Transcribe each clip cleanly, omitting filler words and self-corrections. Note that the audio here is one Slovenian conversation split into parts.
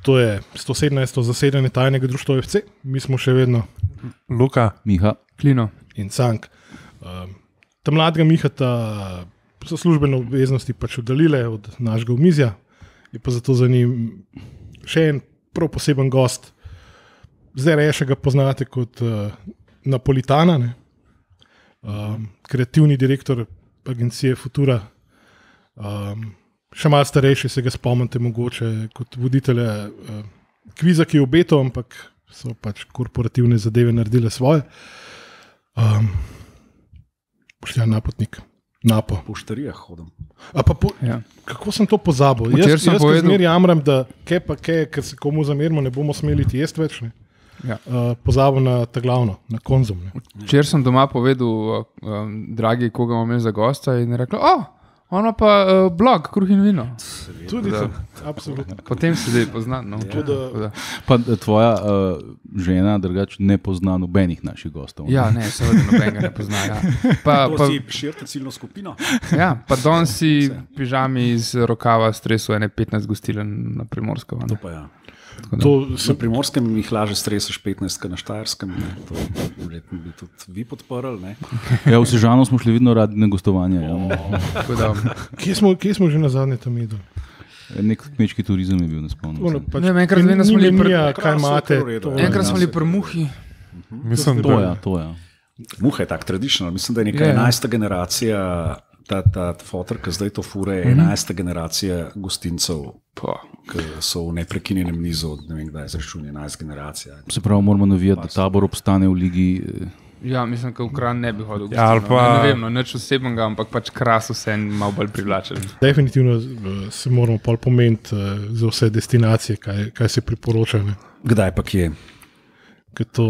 To je 117. zasedanje tajnega društva FC. Mi smo še vedno Luka, Miha, Klino in Cank. Ta mladega Mihata so službene obveznosti pač oddaljile od našega omizja, je pa zato za njim še en prav poseben gost. Zdaj reše ga poznate kot Napolitana, ne? Kreativni direktor agencije Futura. Še malo starejši se ga spomnite mogoče kot voditelja kviza, ki je obetal, ampak so pač korporativne zadeve naredile svoje. Boštjan Napotnik. Napo. Po štarijah hodim. Ja. Kako sem to pozabil? Jaz zmer jamram, da ker se komu zamerimo, ne bomo smeli jesti več. Ne? Ja. Pozabil na ta glavno, na Konzum. Včeraj sem doma povedal, dragi, koga imam za gosta, in je rekel, ono pa blog, Kruh in vino. Tudi to, absolutno. Potem se zdaj pozna. No. Ja. pa tvoja žena drugače ne pozna nobenih naših gostov. Ja, ne, seveda nobenega ne pozna. Ja. Pa si širite ciljno skupino. Ja, pa danes si pižami iz rokava stresu 15 gostiln na Primorsko. To pa ja. To Na Primorskem jih laže stresaš 15 na Štajerskem. To verjetno bi tudi vi podprli. Ne? Ja, v Sežano smo šli vedno radi na gostovanje. Ja. Kje smo že na zadnje tam jedli? Nek kmečki turizem je bil, ne spomnim. Enkrat smo bili kaj imate. Enkrat smo bili pri Muhi. Mislim, to je. Muha je tak traditional. Mislim, da je neka 11. generacija, ta fotor, ki zdaj to fure, je 11. generacija gostincev, ki so v neprekinjenem nizu, ne vem, kdaj je zračun 11 generacija. Se pravi, moramo navijati, da Tabor obstane v ligi. Ja, mislim, da v Kranj ne bi hodil. Ja, ne vem, nič osebnega, ampak pač Kras vse malo bolj privlačen. Definitivno se moramo pol pomeniti za vse destinacije, kaj se priporoča. Ne? Kdaj pa kje? To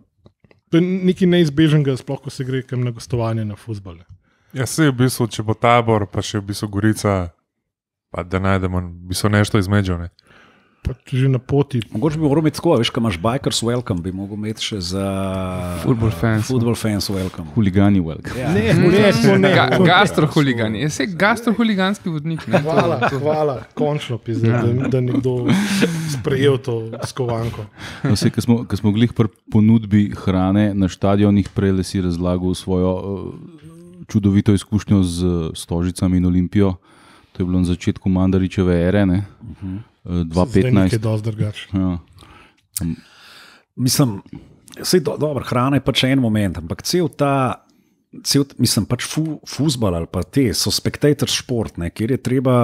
je nekaj neizbežnega, sploh ko se gre kam na gostovanje na fuzbal. Ja, se je v bistvu, če bo Tabor, pa še v bistvu Gorica, pa da najdemo v bistvu nešto između. Ne? Pa že na poti. Mogoče bi moral imeti tako, veš, kaj imaš Bikers Welcome, bi mogel imeti še za Football fans Welcome. Huligani Welcome. Ja. Ne. Gastrohuligani. Je vse gastrohuliganski vodnik. Ne? Hvala. Končno pizda, da nekdo sprejel to skovanko. No, ko smo glih pri ponudbi hrane na stadionih, prej si razlagal svojo čudovito izkušnjo z Stožicami in Olimpijo. To je bilo na začetku Mandaričeve ere, ne? 2015. Zdaj nekaj dosti drugače. Ja. Mislim, dobro, hrana je pač en moment, ampak cel mislim, pač fuzbal ali pa so spectator šport, ne, kjer je treba,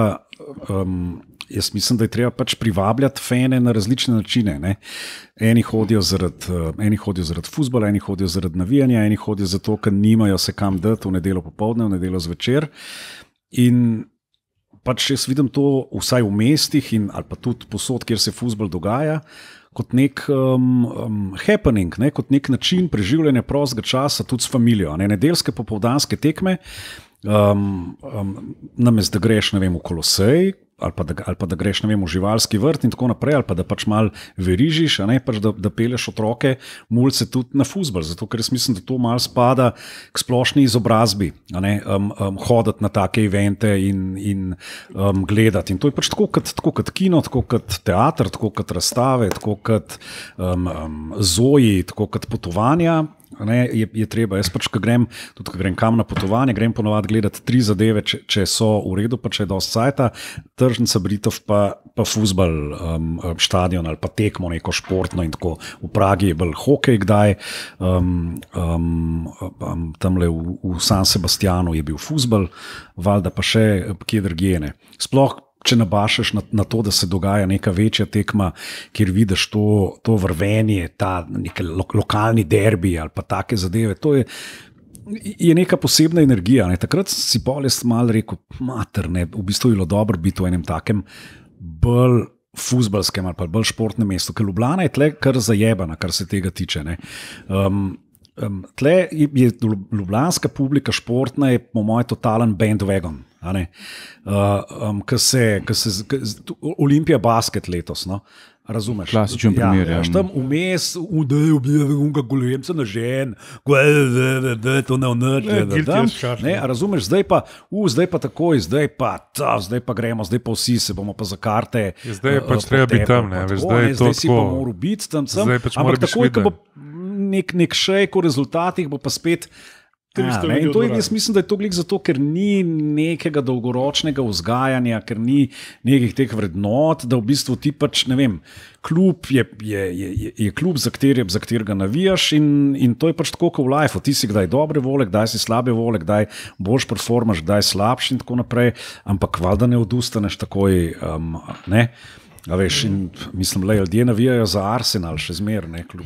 jaz mislim, da je treba pač privabljati fane na različne načine. Ne. Eni hodijo zaradi fuzbala, eni hodijo zaradi navijanja, eni hodijo zato, ker nimajo se kam dati v nedeljo popoldne, v nedeljo zvečer. In pač jaz vidim to vsaj v mestih ali pa tudi posod, kjer se fuzbal dogaja, kot nek happening, ne, kot nek način preživljanja prostega časa tudi s familijo. Ne. Nedeljske popoldanske tekme, namesto da greš, ne vem, v Kolosej, ali pa da greš, ne vem, v živalski vrt in tako naprej, ali pa da pač mal verižiš, a ne, pač da peleš otroke, mulce tudi na fuzbal, zato ker jaz mislim, da to mal spada k splošni izobrazbi, a ne, hoditi na take evente in gledati. In to je pač tako kot kino, tako kot teater, tako kot razstave, tako kot zoji, tako kot potovanja. Ne, je treba, jaz pač, ko grem kam na potovanje, grem ponovadi gledati 3 zadeve, če so v redu, pa če je dosti cajta, tržnica Britov, pa fuzbal, štadion ali pa tekmo neko športno in tako. V Pragi je bolj hokej kdaj, tamle v San Sebastianu je bil fuzbal, valjda pa še kje drugje. Sploh če nabašaš na to, da se dogaja neka večja tekma, kjer vidiš to vrvenje, ta neki lokalni derbi ali pa take zadeve, to je neka posebna energija. Ne. Takrat si pol jaz malo rekel, mater, ne, v bistvu je bilo dobro biti v enem takem bolj fuzbalskem ali pa bolj športnem mestu, ker Ljubljana je tle kar zajebana, kar se tega tiče. Ne. Tle je ljubljanska publika športna, je po mojem totalen bandwagon. Olimpija basket letos, no? Razumeš? Klasičen primer, ja. Tam vmes, da je ubijajo golemca na žen, da je to ne. Razumeš, zdaj pa takoj, zdaj pa gremo, zdaj pa vsi se bomo pa za karte. Zdaj je pač treba biti tam, ne, veš, zdaj si pa moral biti tam, ampak takoj, ko bo nek šejk v rezultatih, bo pa spet. In to jaz mislim, da je to glik zato, ker ni nekega dolgoročnega vzgajanja, ker ni nekih teh vrednot, da v bistvu ti pač, ne vem, klub je klub, za katerega navijaš in to je pač tako kot v lifeu. Ti si kdaj dobre vole, kdaj si slabe vole, kdaj boljš performaš, kdaj slabši in tako naprej, ampak valjda ne odustaneš takoj, ne. A veš, in mislim, da ljudje navijajo za Arsenal, še zmeraj, kljub.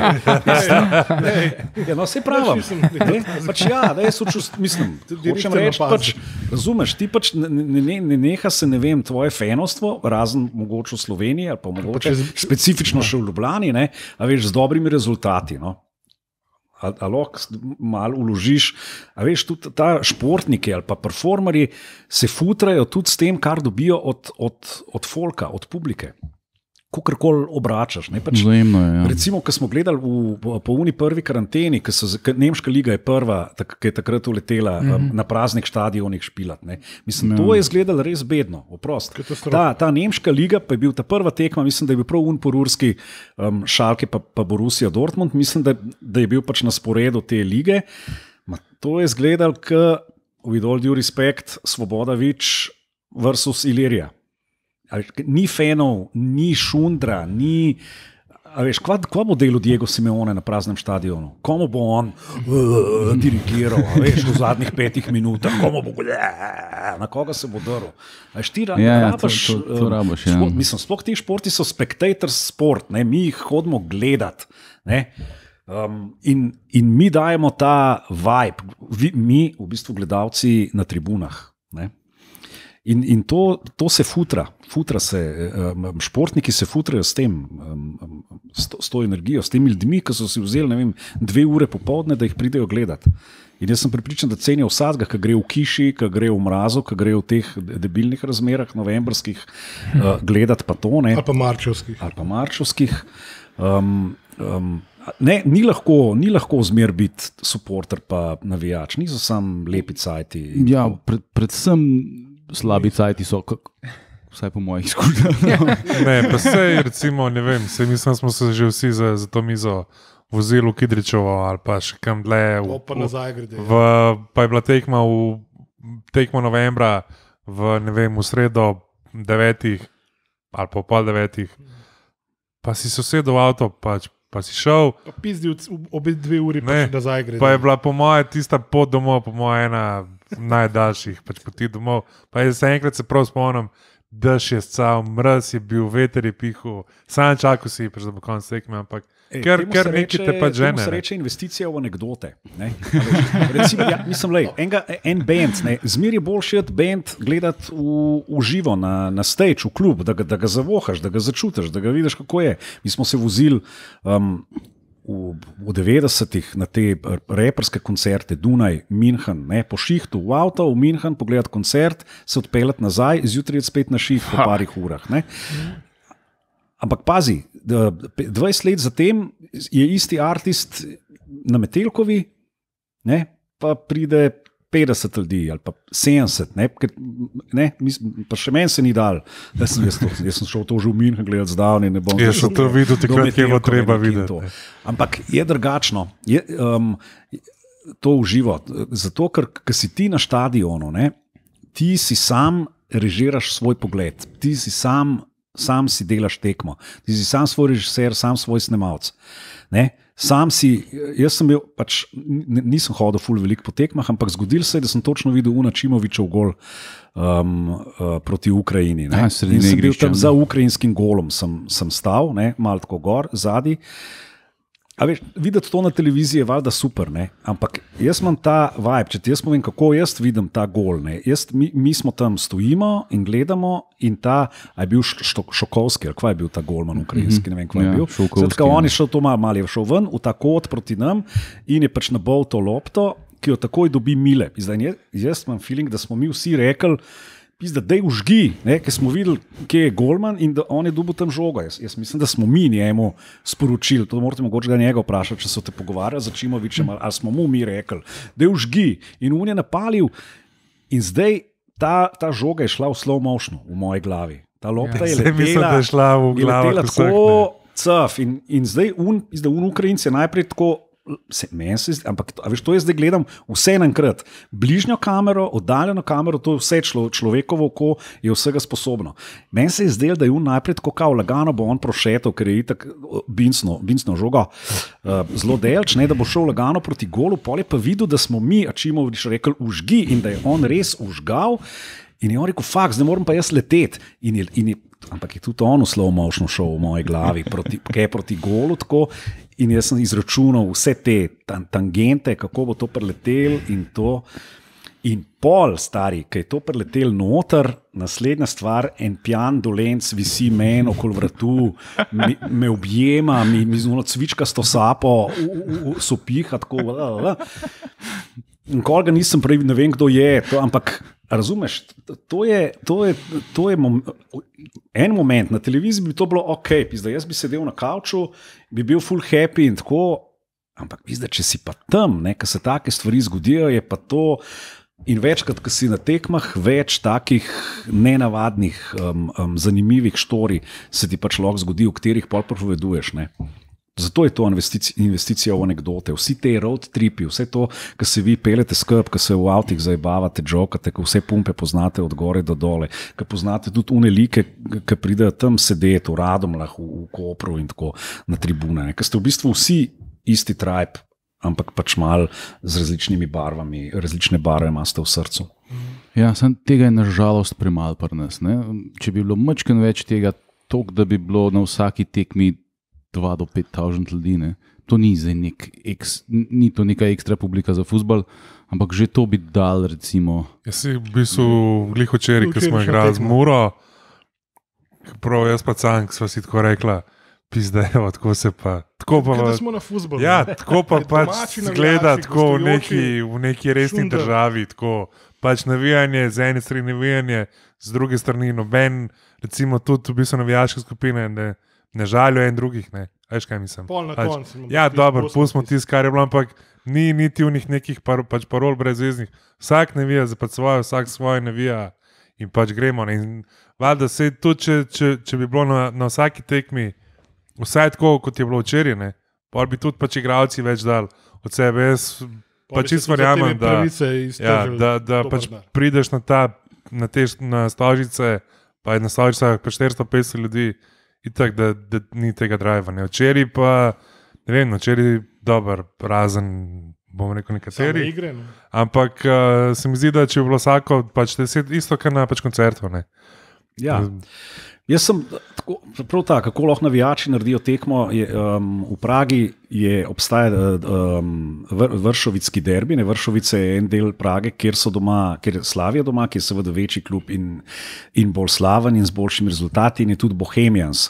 No, se pravim. Pač ja, da jaz mislim, hočem reči, pač, razumeš, ti pač ne neha se, ne vem, tvoje fenostvo, razen mogoče v Sloveniji, ali pa mogoče specifično še v Ljubljani, ne, a veš, z dobrimi rezultati, no. A lahko malo vložiš, a veš, tudi ta športniki ali pa performerji se futrajo tudi s tem, kar dobijo od folka, od publike. Kakorkoli obračaš. Vzajemno je, ja. Recimo, ko smo gledali po uni prvi karanteni, Nemška liga je prva, ki je takrat uletela na praznih štadionih špilat. Ne. Mislim, to je izgledalo res bedno, oprost. Ta Nemška liga pa je bil ta prva tekma, mislim, da je bil prav unporurski Schalke pa Borussia Dortmund, mislim, da je bil pač na sporedu te lige. To je izgledalo, with all due respect, Svoboda-Vič versus Ilirija. Ni fenov, ni šundra, ni. A veš, kva bo delo Diego Simeone na praznem štadionu? Komu bo on dirigiral, veš, v zadnjih 5 minutah? Komu bo, na koga se bo drl? A veš, ti rabaš, to rabaš, ja. Mislim, sploh ti športi so spectators sport, ne? Mi jih hodimo gledat, ne? In mi dajemo ta vibe, mi v bistvu gledalci na tribunah, ne? In to se futra se, športniki se futrajo s tem, s to energijo, s temi ljudmi, ki so si vzeli, ne vem, 2 ure popoldne, da jih pridejo gledati. In jaz sem prepričan, da cenijo vsakega, ki gre v kiši, ki gre v mrazu, ki gre v teh debilnih razmerah, novembrskih, gledati pa to. Ne. Ali pa marčovskih. Ne, ni lahko zmer biti supporter pa navijač, niso samo lepi cajti. Ja, predvsem slabi cajti so, vsaj po mojih izkušnjah. Ne, pa sej, recimo, ne vem, mislim, smo se že vsi za to mizo vozili v Kidričevo ali pa še kam dlje. Pa nazaj grede. Pa je bila tekma novembra ne vem, v sredo 9 ali pa pol 9, pa si sosedov avto, pa si šel. Pa pizdil obe 2 uri, pa še nazaj grede. Pa je bila po moje tista pot domov, po moje ena najdaljših poti domov. Pa jaz enkrat se prav spomnim, dež je scal, mraz je bil, veter je pihal, sam čakal si, da bo konec tekme, ampak ker neki te pa žene. Temu se reče investicija v anekdote. Recimo, ja, mislim, en band, zmer je boljši band gledati v živo, na stage, v klub, da ga zavohaš, da ga začutiš, da ga vidiš, kako je. Mi smo se vozili v 90-ih na te reperske koncerte, Dunaj, München, po šihtu v avto, v München, pogledati koncert, se odpeljati nazaj, zjutraj je spet na šiht po parih urah. Ne. Ampak pazi, 20 let zatem je isti artist na Metelkovi, ne, pa pride 50 ljudi ali pa 70, pa še meni se ni dal. Jaz sem šel to že v München gledati zdavni, ne bom. Jaz sem to videl, takrat je bilo treba videti. Ampak je drugačno, to uživo, zato ker si ti na štadionu, ti si sam režiraš svoj pogled, ti si sam si delaš tekmo, ti si sam svoj režiser, sam svoj snemalec. Sam si, jaz sem bil, pač nisem hodil ful veliko po tekmah, ampak zgodil se je, da sem točno videl Načimovičev gol proti Ukrajini. In sem bil tam za ukrajinskim golom, sem stal, malo tako gor, zadaj. A veš, videti to na televiziji je valjda super, ampak jaz imam ta vibe, če ti jaz povem, kako jaz vidim ta gol. Mi smo tam stojimo in gledamo in a je bil Šokovski, ali kva je bil ta golman ukrajinski, ne vem, kva je bil. Zdaj, on je šel to malo, je šel ven v ta kot proti nam in je pač nabol to lopto, ki jo takoj dobi Mile. Zdaj, jaz imam feeling, da smo mi vsi rekli, da je užgi, ker smo videli, kje je golman in da on je dobil tam žogo. Jaz mislim, da smo mi njemu sporočili, to morate mogoče ga njega vprašati, če so te pogovarjali z Čimovičem, ali smo mu mi rekli, da je užgi in on je napalil in zdaj ta žoga je šla v slow motion v moji glavi. Ta lopta je letela, mislim, da je šla v glavo tako caf in zdaj Ukrajinci je najprej tako, ampak veš, to jaz zdaj gledam vse naenkrat. Bližnjo kamero, oddaljeno kamero, to je vse človekovo oko, je vsega sposobno. Meni se je zdelo, da je najprej tako kao lagano, bo on prošetal, ker je itak bincno žogo zelo delč, da bo šel lagano proti golu, pol je pa videl, da smo mi, Čimovič rekel, užgi in da je on res užgal in je on rekel, fakt, zdaj moram pa jaz leteti ampak je tudi on v slow motion šel v moji glavi proti golu tako. In jaz sem izračunal vse te tangente, kako bo to preletel in to. In pol, stari, ki je to preletel noter, naslednja stvar, en pijan dolenc visi meni okoli vratu, me objema, mi z ono cvičkasto sapo sopiha, tako. In koga nisem prej, ne vem, kdo je, ampak razumeš, to je en moment, na televiziji bi to bilo ok, jaz bi sedel na kavču, bi bil full happy in tako, ampak če si pa tam, ko se take stvari zgodijo, je pa to in večkrat, ko si na tekmah, več takih nenavadnih, zanimivih štorij se ti pač lahko zgodi, v katerih pol pripoveduješ, ne. Zato je to investicija v anekdote. Vsi te road tripi, vse to, ko se vi peljete skupaj, ko se v avtih zabavate, jokate, ko vse pumpe poznate od gore do dole, ko poznate tudi une like, ki pridejo tam sedeti v Radomljah, v Kopru in tako na tribune. Ko ste v bistvu vsi isti tribe, ampak pač malo z različnimi barvami, različne barve imate v srcu. Ja, sem tega je nažalost premalo pri nas. Ne? Če bi bilo majčken več tega, toliko, da bi bilo na vsaki tekmi 2 do 5,000 ljudi. Ne? To ni ni to neka ekstra publika za fuzbal, ampak že to bi dal, recimo. Jaz si v bistvu glih včeraj, ko smo igrali z Muro, prav jaz pa Cank sva si tako rekla, pizdejo, tako se pa. Da smo na fuzbalu. Ja, tako pa pač zgleda tako v neki resni državi, tako pač navijanje, z ene strani navijanje, z druge strani noben, recimo tudi v bistvu navijaške skupine, ne žalijo en drugih, ne. Veš, kaj mislim? Pol na koncu. Ja, dobro, pustimo tisto, kar je bilo, ampak ni niti v njih nekih pač parol brezveznih. Vsak navija za pač svoje, vsak svoje navija in pač gremo. Ne. In valjda se tudi, če bi bilo na vsaki tekmi vsaj tako, kot je bilo včeraj, ne, pol bi tudi pač igralci več dal od sebe. Jaz pač čisto verjamem, da pač prideš na Stožice, pa je na Stožicah pa 450 ljudi, itak, da ni tega driva. Včeraj pa, ne vem, včeraj dober, razen, bomo rekel, nekateri. Igre, ne? Ampak se mi zdi, da če bi bilo vsako, pač isto, kar na pač koncertu. Ne? Ja. Jaz sem prav tako, kako lahko navijači naredijo tekmo. V Pragi obstaja vršovitski derbi. Vršovice je en del Prage, kjer je Slavija doma, ki je seveda večji klub in bolj slaven in z boljšimi rezultati, in je tudi Bohemians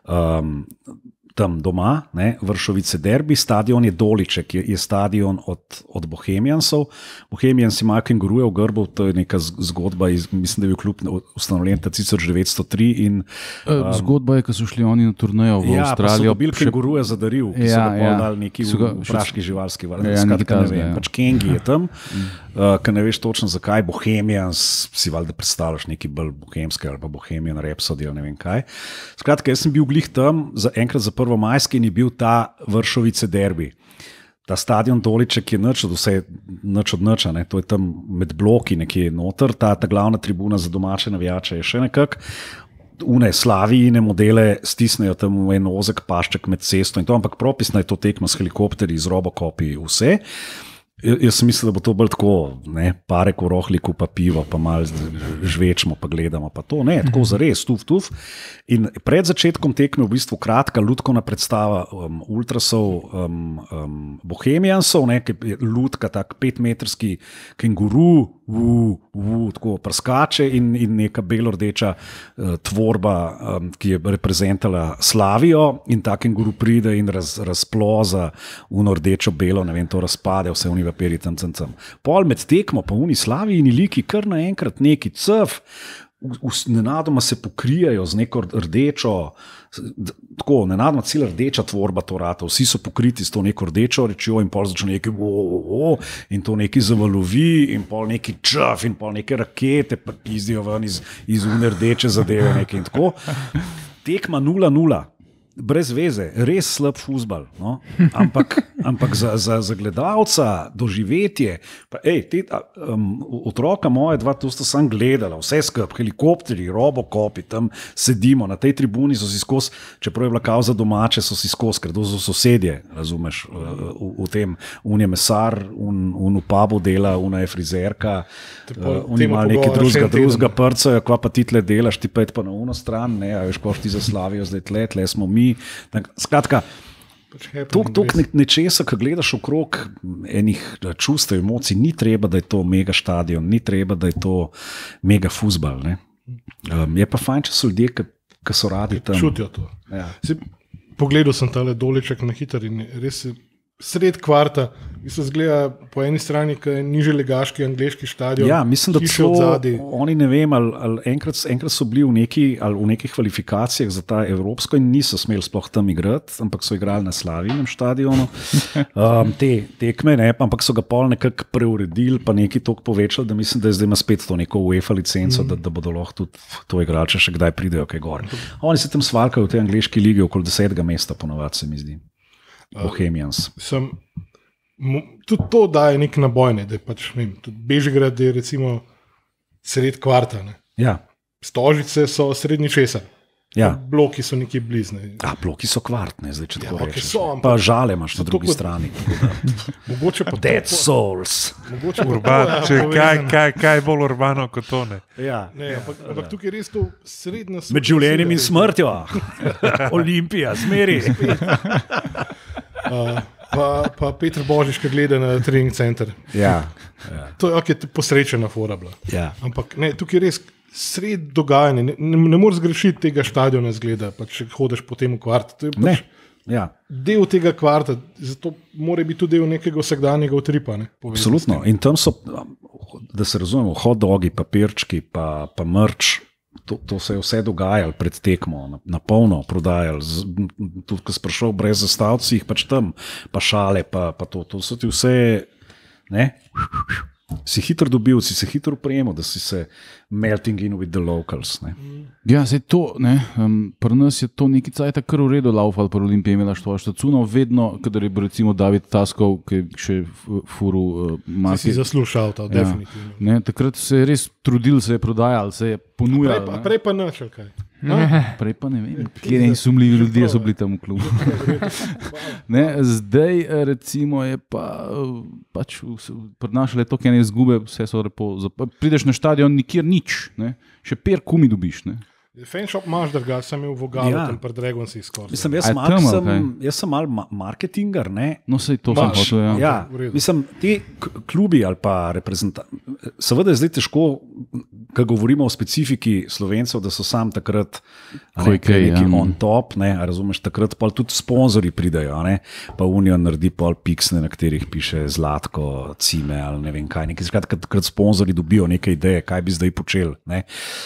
tam doma, ne, Vršovice derbi. Stadion je Doliček, je stadion od Bohemiansov. Bohemians imajo kenguruje v grbu, to je neka zgodba, mislim, da je bil klub ustanovljen 1903. Zgodba je, ko so šli oni na turnejo v Avstralijo. Ja, pa so bil kenguruje zadaril, ki so ga dali neki praški živalski vrst. Pač Kengi je tam, ker ne veš točno zakaj. Bohemians, si valjda predstavljaš neki bolj bohemski ali pa Bohemian Rhapsody ali ne vem kaj. Skratka, jaz sem bil glih tam, enkrat za Prvomajski in je bil ta Vršovice derbi. Ta stadion Doliček je nič od niča, to je tam med bloki nekje noter, ta glavna tribuna za domače navijače je še nekak. Une Slavijine modele stisnejo tam v en ozek pašček med cesto in to, ampak propisna je to tekma s helikopteri, z Robocopi, vse. Jaz sem mislil, da bo to bolj tako, ne, parek v rohliku, pa pivo, pa malo žvečemo, pa gledamo, pa to, ne, tako zares, tuf. In pred začetkom tekme v bistvu kratka lutkovna predstava ultrasov, Bohemiansov, ne, ki je lutka, tak 5-metrski kenguru, tako prskače in neka belo-rdeča tvorba, ki je reprezentala Slavijo in ta kenguru pride in razploza uno rdečo-belo, ne vem, to razpade, vse oni vapiri tam. Pol med tekmo, pa uni Slaviji in liki kar naenkrat neki cf, nenadoma se pokrijajo z neko rdečo, tako, nenadoma cela rdeča tvorba to rata, vsi so pokriti s to neko rdečo rečjo in pol začne neki in to neki zavalovi in pol neki čaf in pol neke rakete pa pizdijo ven iz une rdeče zadeve neki in tako. Tekma 0-0. Brez veze, res slab fuzbal, no? ampak za gledalca, doživetje. Otroka moje dva, to sta sam gledala, vse skup, helikopteri, robokopi, tam sedimo, na tej tribuni so si skozi, čeprav je bila kao za domače, so si skozi, ker to so sosedje, razumeš, v tem, un je mesar, un v pubu dela, una je frizerka, un ima nekaj drugega prca, kva pa ti tle delaš, ti pa je pa na uno stran, ne, a veš, koš ti za Slavijo, zdaj tle smo mi. Skratka, toliko nečesa, ko gledaš okrog enih čustev, emocij, ni treba, da je to mega stadion, ni treba, da je to mega fuzbal. Je pa fajn, če so ljudje, ki so radi tam. Čutijo to. Ja. Pogledal sem tale doleček na hiter in res sred kvarta, se zgleda po eni strani, ki je niže legaški angleški stadion. Ja, mislim, da so oni, ne vem, ali enkrat so bili v nekih kvalifikacijah za ta evropsko in niso smeli sploh tam igrati, ampak so igrali na Slavijinem stadionu. Te tekme, ne, ampak so ga pol nekako preuredili, pa nekaj toliko povečali, da mislim, da je zdaj ima spet to neko UEFA licenco, da bodo lahko tudi to igrali, če še kdaj pridejo kaj gor. Oni se tam svalkajo v tej angleški ligi okoli 10. mesta, ponovadi se mi zdi. Bohemians. Tudi to daje nek naboj, da je pač, vem, tudi Bežigrad je recimo sred kvarta. Ne. Ja. Stožice so srednji česa. Ja. Bloki so nekje blizne. Bloki so kvartne, zdaj če tako rečeš. Pa Žale imaš na drugi strani. Mogoče pa Dead Souls. Kaj je bolj urbano kot to, ne? Ja. Ampak tukaj je res to srednja... Med življenjem in smrtjo. Olimpija, zmeri. Pa Peter Božič, ki gleda na trening center. Ja. To je posrečena fora bila. Ja. Ampak ne, tukaj je res sred dogajanja. Ne moreš zgrešiti tega stadiona zgleda, pa če hodiš potem v kvart. To je pač del tega kvarta, zato mora biti tudi del nekega vsakdanjega utripa. Absolutno. In tam so, da se razumemo, hot dogi, papirčki, pa mrč. To se je vse dogajalo pred tekmo, na polno prodajali, tudi ko si prišel brez zastavci, pač tam, pa šale, pa to so ti vse, ne, si hitro dobil, si se hitro prejemal, da si se melting in with the locals, ne. Ja, zdaj to, ne, pri nas je to neki cajta kar v redu laufal, pri Olimpiji imela štacuno, vedno, kadar je recimo David Taskov, ki je še furu market. Si zaslušal ta, definitivno. Ne, takrat se je res trudil, se je prodajal, se je ponujal. Prej pa načel kaj. Prej pa ne vem, kjer ne sumljivi ljudje so bili tam v klubu. Ne, zdaj recimo je pač prednašale to, kaj ne izgube, vse so lepo, prideš na stadion, nikjer nič, ne, še per kumi dobiš, ne. Fanshop imaš, da sem imel v Vogalu, tam pred Dragonsi skoraj. Mislim, jaz sem mal marketinger, ne? No, sej to sem hotel, ja. Ja, mislim, ti klubi ali pa reprezentanti, seveda je zdaj težko, ko govorimo o specifiki Slovencev, da so sam takrat neki on top, ne, razumeš, takrat pa tudi sponzorji pridajo, ne, pa Union naredi pol piksne, na katerih piše Zlatko, Cime ali ne vem kaj, nekaj, takrat sponzorji dobijo neke ideje, kaj bi zdaj počeli, ne.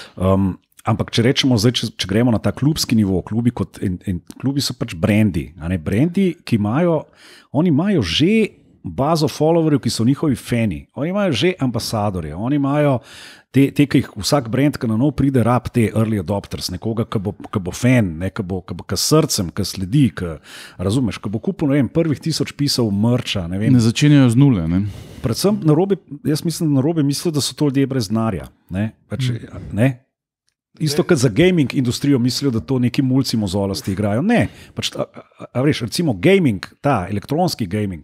Ampak če rečemo zdaj, če gremo na ta klubski nivo, klubi so pač brendi, brendi, ki imajo, oni imajo že bazo followerjev, ki so njihovi fani, oni imajo že ambasadorje, oni imajo te, ki jih vsak brand, ki na nov pride, rab te early adopters, nekoga, ki bo fan, ki bo srcem, ki sledi, razumeš, ki bo kupil, ne vem, prvih 1000 pisov mrča, ne vem. Ne začenjajo z nule, ne. Predvsem narobe, jaz mislim, da narobe mislijo, da so to ljudje brez denarja, ne, pač, ne. Isto kot za gaming industrijo mislijo, da to neki mulci mozolasti igrajo. Ne, pač, veš, recimo gaming, ta elektronski gaming,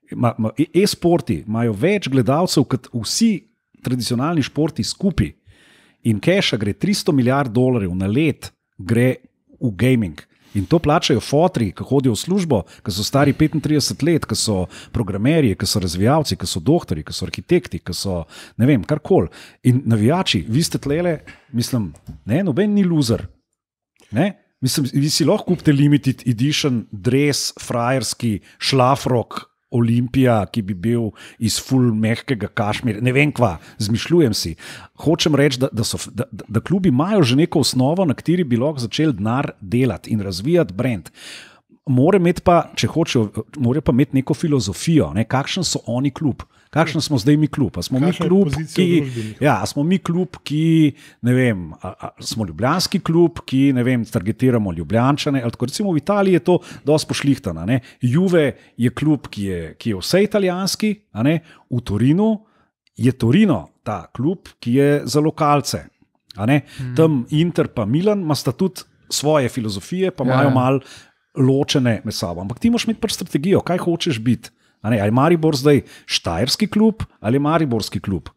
e-sporti imajo več gledalcev kot vsi tradicionalni športi skupaj in keša gre $300 milijard na let gre v gaming. In to plačajo fotri, ki hodijo v službo, ki so stari 35 let, ki so programerji, ki so razvijalci, ki so doktori, ki so arhitekti, ki so ne vem, karkoli. In navijači, vi ste tlele, mislim, ne, noben ni loser. Ne? Mislim, vi si lahko kupite limited edition, dres, frajerski, šlafrok, Olimpija, ki bi bil iz full mehkega kašmirja, ne vem kva, zmišljujem si. Hočem reči, da klubi imajo že neko osnovo, na kateri bi lahko začeli denar delati in razvijati brand. Morajo imeti pa, če hočejo, morajo pa imeti neko filozofijo, ne? Kakšen so oni klub. Kakšen smo zdaj mi klub? Smo mi klub, ki, ne vem, smo ljubljanski klub, ki, ne vem, targetiramo Ljubljančane, ali tako recimo v Italiji je to dosti pošlihtano, ne? Juve je klub, ki je vse italijanski, a ne? V Torinu je Torino ta klub, ki je za lokalce, a ne? Tam Inter pa Milan ima sta tudi svoje filozofije, pa imajo malo ločene med sabo. Ampak ti moraš imeti pač strategijo, kaj hočeš biti. Ali je Maribor zdaj štajerski klub ali je mariborski klub?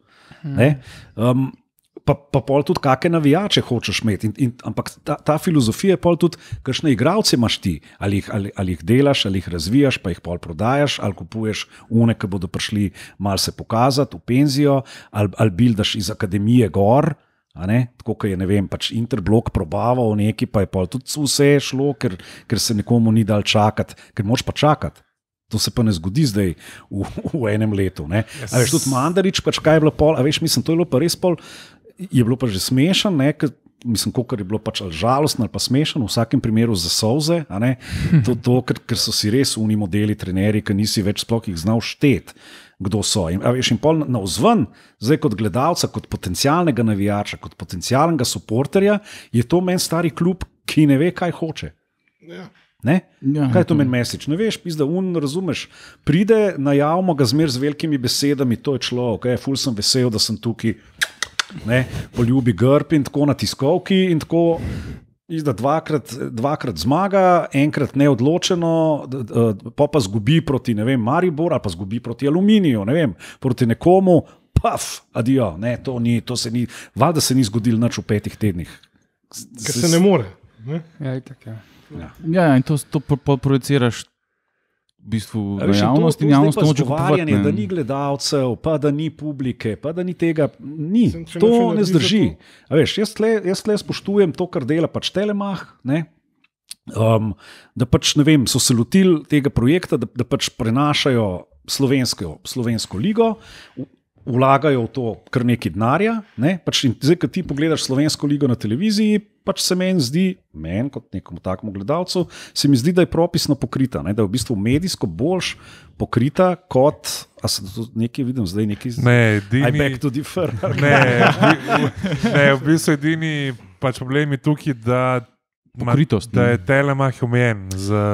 Pa pol tudi kakšne navijače hočeš imeti. Ampak ta filozofija je pol tudi, kakšne igralce imaš ti. Ali jih delaš, ali jih razvijaš, pa jih pol prodajaš, ali kupuješ one, ki bodo prišli malo se pokazati v penzijo, ali buildaš iz akademije gor. Tako kot je, ne vem, pač Interblok probaval neki, pa je pol tudi vse šlo, ker se nekomu ni dal čakati, ker moč pa čakati. To se pa ne zgodi zdaj v enem letu. A veš, tudi Mandarič, pač kaj je bilo pol, a veš, mislim, to je bilo pa res pol, je bilo pa že smešen, mislim, kolikor je bilo pač ali žalostno ali pa smešen, v vsakem primeru za solze, ker so si res oni modeli, trenerji, ki nisi več sploh jih znal šteti, kdo so. In pol navzven, zdaj kot gledalca, kot potencialnega navijača, kot potencialnega suporterja, je to meni stari klub, ki ne ve, kaj hoče. Ja. Ne? Ja, kaj je to meni message? Ne veš, pizda, razumeš, pride, najavimo ga zmer z velikimi besedami, to je človek, ful sem vesel, da sem tukaj, ne, poljubi grb in tako na tiskovki in tako, izda dvakrat zmaga, enkrat neodločeno, pa zgubi proti, ne vem, Maribor, ali pa zgubi proti Aluminiju, ne vem, proti nekomu, paf, adijo, ne, to se ni, valjda se ni zgodilo nič v 5 tednih. Ker se ne more. Ne? Ja, itak, ja. Ja, in to projeciraš v bistvu na javnost in javnost to moče kupovati. Da ni gledalcev, pa da ni publike, pa da ni tega, ni. To ne zdrži. A veš, jaz tle spoštujem to, kar dela pač Telemach, ne? Da pač, ne vem, so se lotili tega projekta, da pač prenašajo slovensko ligo, vlagajo v to kar nekaj denarja, ne? Pač zdaj, ko ti pogledaš slovensko ligo na televiziji, pač se meni zdi, kot nekomu takemu gledalcu, se mi zdi, da je propisno pokrita, ne? Da je v bistvu medijsko boljš pokrita kot, a se to nekaj vidim zdaj, nekaj I beg to differ. Ne, v bistvu edini pač problem je tukaj, da je Telemach omejen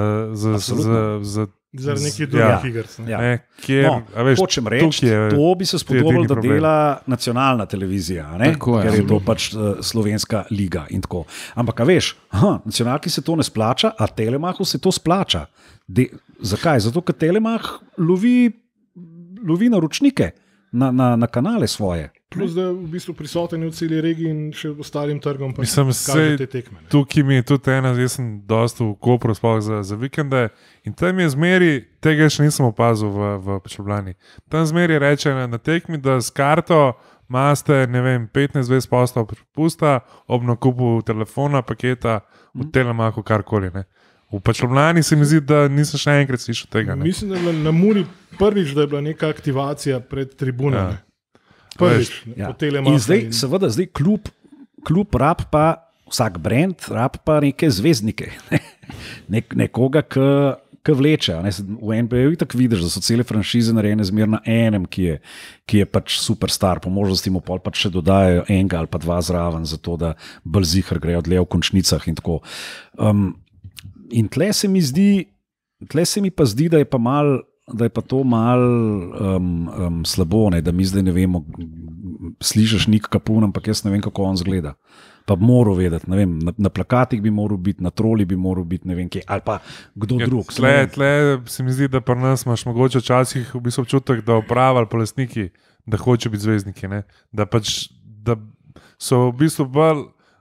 zaradi nekih drugih iger. Hočem reči, to bi se spodobilo, da dela nacionalna televizija, ker je to pač slovenska liga in tako. Ampak, veš, nacionalki se to ne splača, a Telemachu se to splača. Zakaj? Zato, ker Telemach lovi naročnike na kanale svoje. Plus, da je v bistvu prisoten v celi regiji in še ostalim trgom pa kaže te tekme. Tukaj mi je tudi ena, jaz sem dosta v Kopru sploh za vikende in tam je zmeri, tega še nisem opazil v Ljubljani. Tam zmeri reče na tekmi, da s karto imate, ne vem, 15-20% popusta ob nakupu telefona, paketa, v Telemachu, karkoli, ne. V Ljubljani se mi zdi, da nisem še enkrat slišal tega. Ne. Mislim, da je bila na Muri prvič, da je bila neka aktivacija pred tribunami. Prvič, in zdaj, seveda, klub rab pa, vsak brand rab pa neke zvezdnike, nekoga, ki vleče. V NBA-ju tako vidiš, da so cele franšize narejene zmer na enem, ki je pač superstar, po možnosti mu pol pač še dodajajo enega ali pa dva zraven, zato da bolj ziher grejo dlje v končnicah in tako. In tle se mi pa zdi, da je pa to malo slabo, ne? Da mi zdaj ne vemo, slišiš Nik Kapun, ampak jaz ne vem, kako on zgleda. Pa bi moral vedeti, ne vem, na plakatih bi moral biti, na troli bi moral biti, ne vem kje, ali pa kdo drug. Tle se mi zdi, da pri nas imaš mogoče včasih v bistvu občutek, da uprava ali pa lastniki, da hoče biti zvezdniki, ne? Da so v bistvu bolj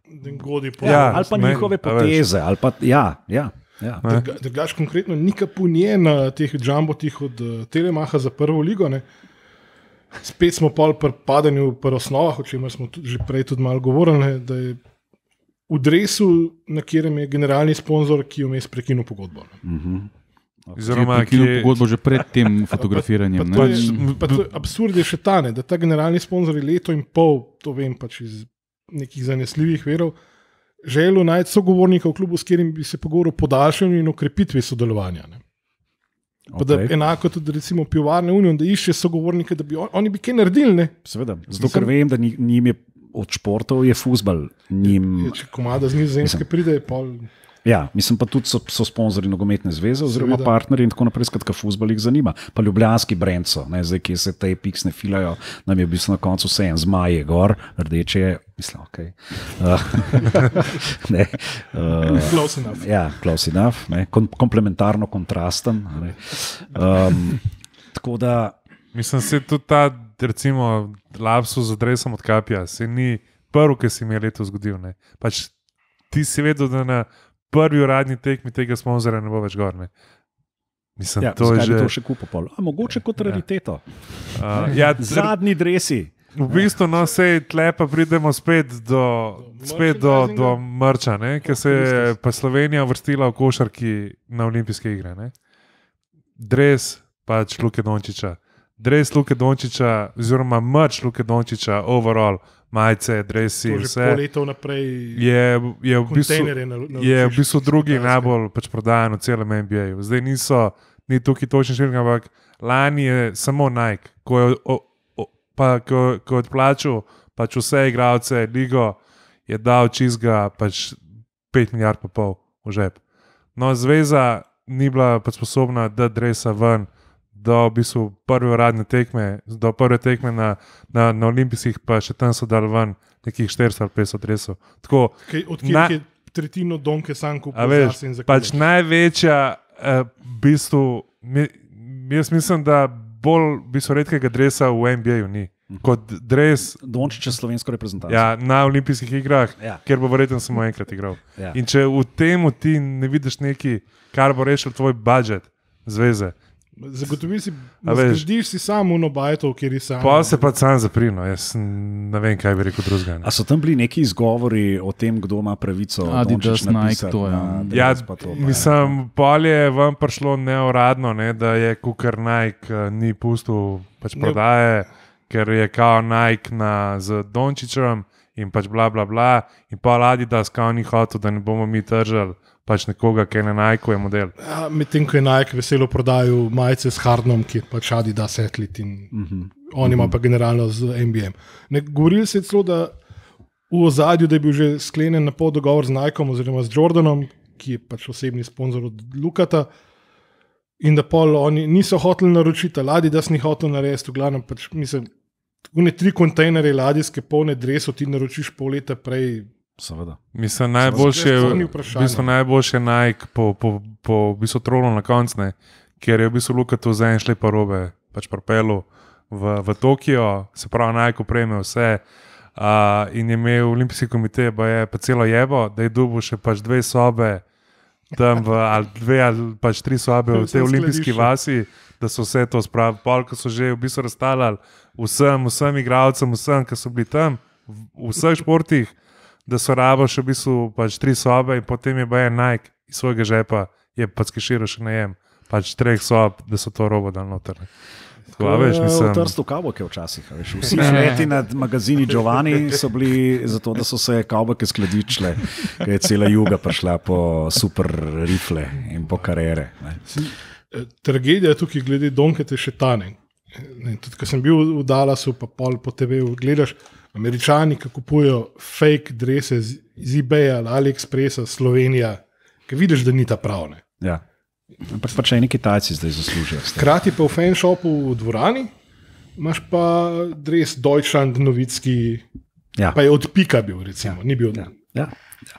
Godi po Ja, ali pa ne, njihove a veš. poteze. Ali pa, ja. Drugač konkretno Nika Punje na teh jumbotih od Telemaha za prvo ligo. Ne. Spet smo pol pri padanju pri osnovah, o čemer smo že prej tudi malo govorili, ne, da je v dresu, na katerem je generalni sponzor, ki je vmes prekinil pogodbo. Oziroma, ki je pogodbo že pred tem fotografiranjem. To je absurd je še ta, ne, da ta generalni sponzor je leto in pol, to vem pač iz nekih zanesljivih verov, želel najti sogovornika v klubu, s katerim bi se pogovoril o podaljšanju in okrepitvi sodelovanja. Ne. Pa da enako tudi recimo Pivovarne Union, da išče sogovornike, da bi oni bi kaj naredili. Ne. Seveda, zato ker vem, da njim je od športov je fuzbal. Če komada z Nizozemske pride, je pol... Ja, mislim pa tudi so sponzorji nogometne zveze oziroma partnerji in tako naprej, skratka fuzbal jih zanima. Pa ljubljanski brand so, zdaj, ki se te piks ne filajo, nam je v bistvu na koncu vse en zmaj je gor, rdeče je, mislim, ok. Close enough. Ja, close enough, komplementarno kontrasten. Tako da... Mislim, se tudi ta, recimo, lapsus z adresom od Kapja, se ni prvi, ki si mi je leto zgodil. Ne. Pač ti si vedel, da na prvi uradni tekmi tega sponzorja ne bo več gor. Ne. Mislim, ja, to je že... to še kupo pol. A mogoče kot rariteto. Zadnji dresi. V bistvu, no, sej tle pa pridemo spet do mrča, ker se je pa Slovenija uvrstila v košarki na olimpijske igre. Ne. Dres pač Luke Dončića. Dres Luke Dončića, oziroma mrč Luke Dončića, overall, majice, dresi, vse. Pol leta naprej je v bistvu drugi najbolj pač prodajan v celem NBA-ju. Zdaj ni tukaj točni številka, ampak lani je samo Nike, ko je odplačal pač vse igralce ligo, je dal čizga pač 5,5 milijard v žep. No, zveza ni bila pač sposobna dati dresa ven do v bistvu prve uradne tekme, do prve tekme na olimpijskih, pa še tam so dali ven nekih 400 ali 500 dresov. Tako, od kjer je tretjino Donke sam kupil. A veš, pač največja v bistvu, jaz mislim, da bolj v bistvu redkega dresa v NBA-ju ni. Kot dres Dončića slovensko reprezentacijo. Ja, na olimpijskih igrah, ja. Kjer bo verjetno samo enkrat igral. Ja. In če v tem ti ne vidiš nekaj, kar bo rešil tvoj budžet zveze, zagotovil si, zgradiš si samo unobajtov, kjer je sam. Pa se pa sam zaprino, jaz ne vem, kaj bi rekel drugega. A so tam bili neki izgovori o tem, kdo ima pravico Adidas, Nike, to je. Ja, mislim, pol je vam prišlo neuradno, da je kukar Nike ni pustil pač prodaje, ker je kao Nike z Dončićem in pač bla bla bla in pa Adidas kao ni hotel, da ne bomo mi tržali pač nekoga, ki je na Nike je model. Ja, medtem, ko je Nike veselo prodajal majice s Hardnom, ki je pač Adidas atlet in on ima pa generalno z NBA. Govorili se celo, da v ozadju, da je bil že sklenjen na pol dogovor z Nikeom oziroma z Jordanom, ki je pač osebni sponzor od Lukata, in da pol oni niso hoteli naročiti, Adidas ni hotel narediti, v glavnem pač mislim, une 3 kontejnerje ladijske polne dresov ti naročiš pol leta prej. Seveda. Mislim, najboljše Nike po v bistvu trolu na koncu, ker je v bistvu Lukatu za en šlepa robe pač propelu v Tokio, se pravi Nike opreme vse in je imel olimpijski komitej, pa celo jebo, da je dobil še pač 2 sobe tam ali 2 ali pač 3 sobe v tej olimpijski vasi, da so vse to spravili. Pol, ko so že v bistvu razstavljali vsem igralcem, vsem, ki so bili tam, v vseh športih, da so rabo še v bistvu pač 3 sobe in potem je pa en Nike iz svojega žepa je pač skiširal še najem, pač 3 sob, da so to robo dal noter. V Trstu kavboke včasih. Vsi leti nad magazini Giovanni so bili zato, da so se kavboke skladičile, ker je cela juga prišla po super rifle in po karere. Tragedija tukaj glede Donkete še tane. Tudi, ko sem bil v Dallasu, pa pol po TV-u gledaš, Američani, ki kupujejo fake drese z eBaya ali AliExpressa, Slovenija, ki vidiš, da ni ta pravne. Ja. Ampak pa če eni Kitajci zdaj zaslužijo. Hkrati pa v fanshopu v dvorani imaš pa dres Deutschland novitski, ja. Pa je od pika bil, recimo, ni bil. Ja.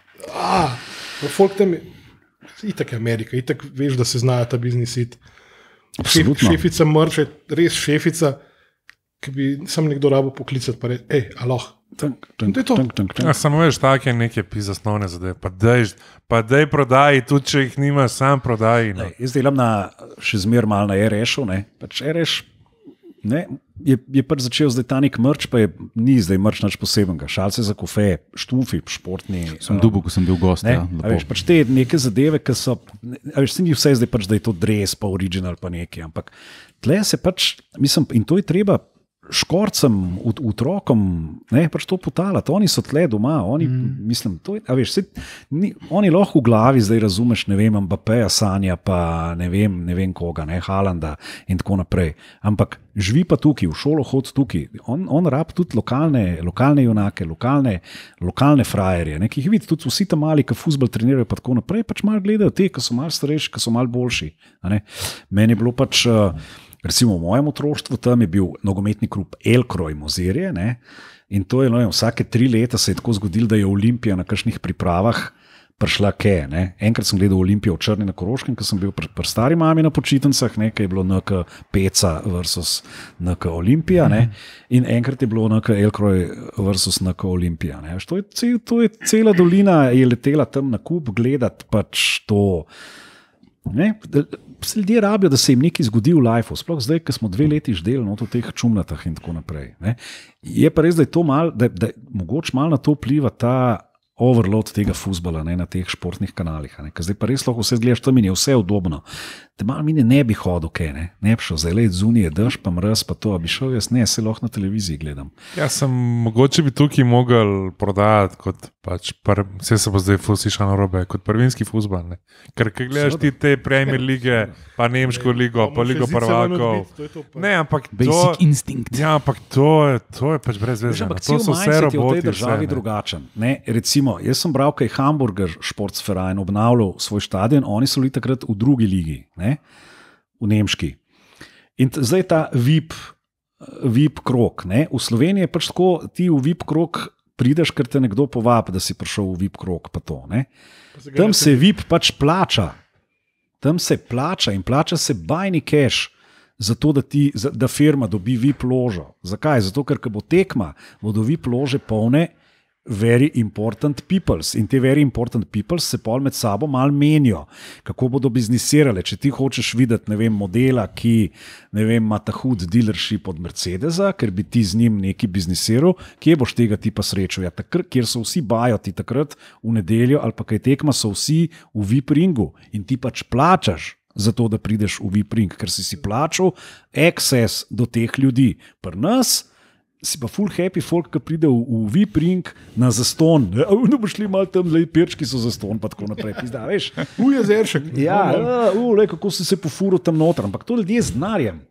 Folk tam je, itak je Amerika, itak veš, da se znajo ta biznis it. Absolutno. Šefica mrče, res šefica, ki bi sam nekdo rabo poklicati, pa reči, aloh. Ja, samo veš, take neke pisasnovne zadeve, pa dej prodaji, tudi če jih nimaš, sam prodaji. No. Jaz delam še zmer malo na RS-u, pač RS je pač začel zdaj ta nek mrč, pa ni zdaj mrč nič posebenega. Šalce za kofe, štufi, športni. Sem dubu, ko sem bil gost. Veš, pač te neke zadeve, ki so, veš, se ni vse zdaj pač, da je to dres, pa original, pa nekaj, ampak tle se pač, mislim, in to je treba škorcem, otrokom, pač to potalati. Oni so tle doma, mislim, to je, veš, oni lahko v glavi zdaj razumeš, ne vem, Mbappéja, Sanja, pa ne vem koga, Haalanda in tako naprej. Ampak živi pa tukaj, v šolo hod tukaj. On rab tudi lokalne junake, lokalne frajerje, ki jih vidi, tudi vsi tam mali, ki fuzbol trenirajo, pa tako naprej, pač malo gledajo te, ki so malo starejši, ki so malo boljši. Meni je bilo pač, recimo v mojem otroštvu tam je bil nogometni klub Elkroj Mozirje, in to je, vsake 3 leta se je tako zgodilo, da je Olimpija na kakšnih pripravah prišla Enkrat sem gledal Olimpijo v Črni na Koroškem, ko sem bil pri stari mami na počitnicah, ki je bilo NK Peca versus NK Olimpija, in enkrat je bilo NK Elkroj versus NK Olimpija. To je cela dolina, je letela tam na kup gledati pač to. Se ljudje rabijo, da se jim nekaj zgodi v lifeu, sploh zdaj, ko smo 2 leti ždelili v teh čumnatah in tako naprej. Je pa res, da je to malo, da mogoče malo na to vpliva ta overload tega fuzbola na teh športnih kanalih. Ker zdaj pa res lahko vse gledaš tam in je vse udobno. Te malo mine ne bi hodil, ne bi šel, zdaj let zunije, dež pa mraz, pa to, bi šel jaz, se lahko na televiziji gledam. Ja, mogoče bi tukaj mogel prodajati kot pač, vse se bo zdaj slišalo narobe, kot prvinski fuzbol. Ker gledaš ti te Premier lige, pa Nemško ligo, pa Ligo prvakov. Ne, ampak Basic instinct. Ja, ampak to je pač brez veze. Ampak cel mindset je v tej državi drugačen. Recimo, jaz sem bral, kaj Hamburger Sportsverein obnavljal svoj stadion, oni so bili takrat v drugi ligi, v nemški. In zdaj ta VIP krog. V Sloveniji je pač tako, ti v VIP krog prideš, ker te nekdo povabi, da si prišel v VIP krog. Pa to, tam se VIP pač plača. Tam se plača in plača se bajni cash, zato da firma dobi VIP ložo. Zakaj? Zato, ker bo tekma, bodo VIP lože polne very important peoples. In te very important peoples se pol med sabo malo menijo, kako bodo biznisirale. Če ti hočeš videti, modela, ki, ima ta hud dealership od Mercedesa, ker bi ti z njim neki biznisiral, kje boš tega tipa srečal? Ja, kjer so vsi bajoti takrat v nedeljo, ali pa kaj tekma, so vsi v VIP ringu in ti pač plačaš za to, da prideš v VIP ring, ker si plačal access do teh ljudi. Pri nas si pa full happy folk, ki pride v VIP ring na zaston. Ne boš šli malo tam, perčki so zaston, pa tako naprej. Pizda, veš? Jezeršek. Ja, kako si se pofuril tam noter. Ampak to ljudje z denarjem.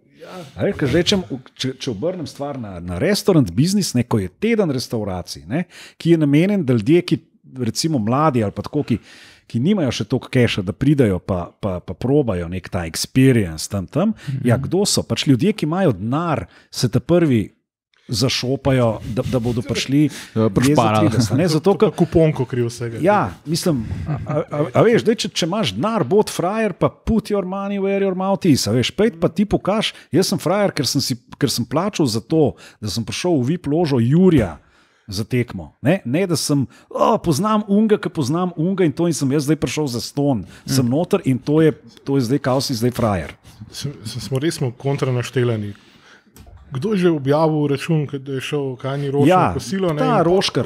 Če obrnem stvar na restaurant biznis, ko je teden restauracij, ki je namenjen, da ljudje, ki recimo mladi ali pa tako, ki nimajo še toliko keša, da pridajo pa probajo nek ta experience tam. Ja, kdo so? Pač ljudje, ki imajo denar, se ta prvi zašopajo, da bodo prišli zato, ker kuponko kriv vsega. Ja, mislim, a veš, če imaš denar, bod frajer, pa put your money where your mouth is, a veš, pejt pa ti pokaž, jaz sem frajer, ker sem plačal za to, da sem prišel v VIP ložo Jurija za tekmo. Ne, da sem, poznam unga in to in sem jaz zdaj prišel za ston, sem noter in to je zdaj, kao si zdaj frajer. Smo res kontra naštelani. Kdo je že objavil račun, da je šel Kanye Roškar kosilo? Ta Roškar.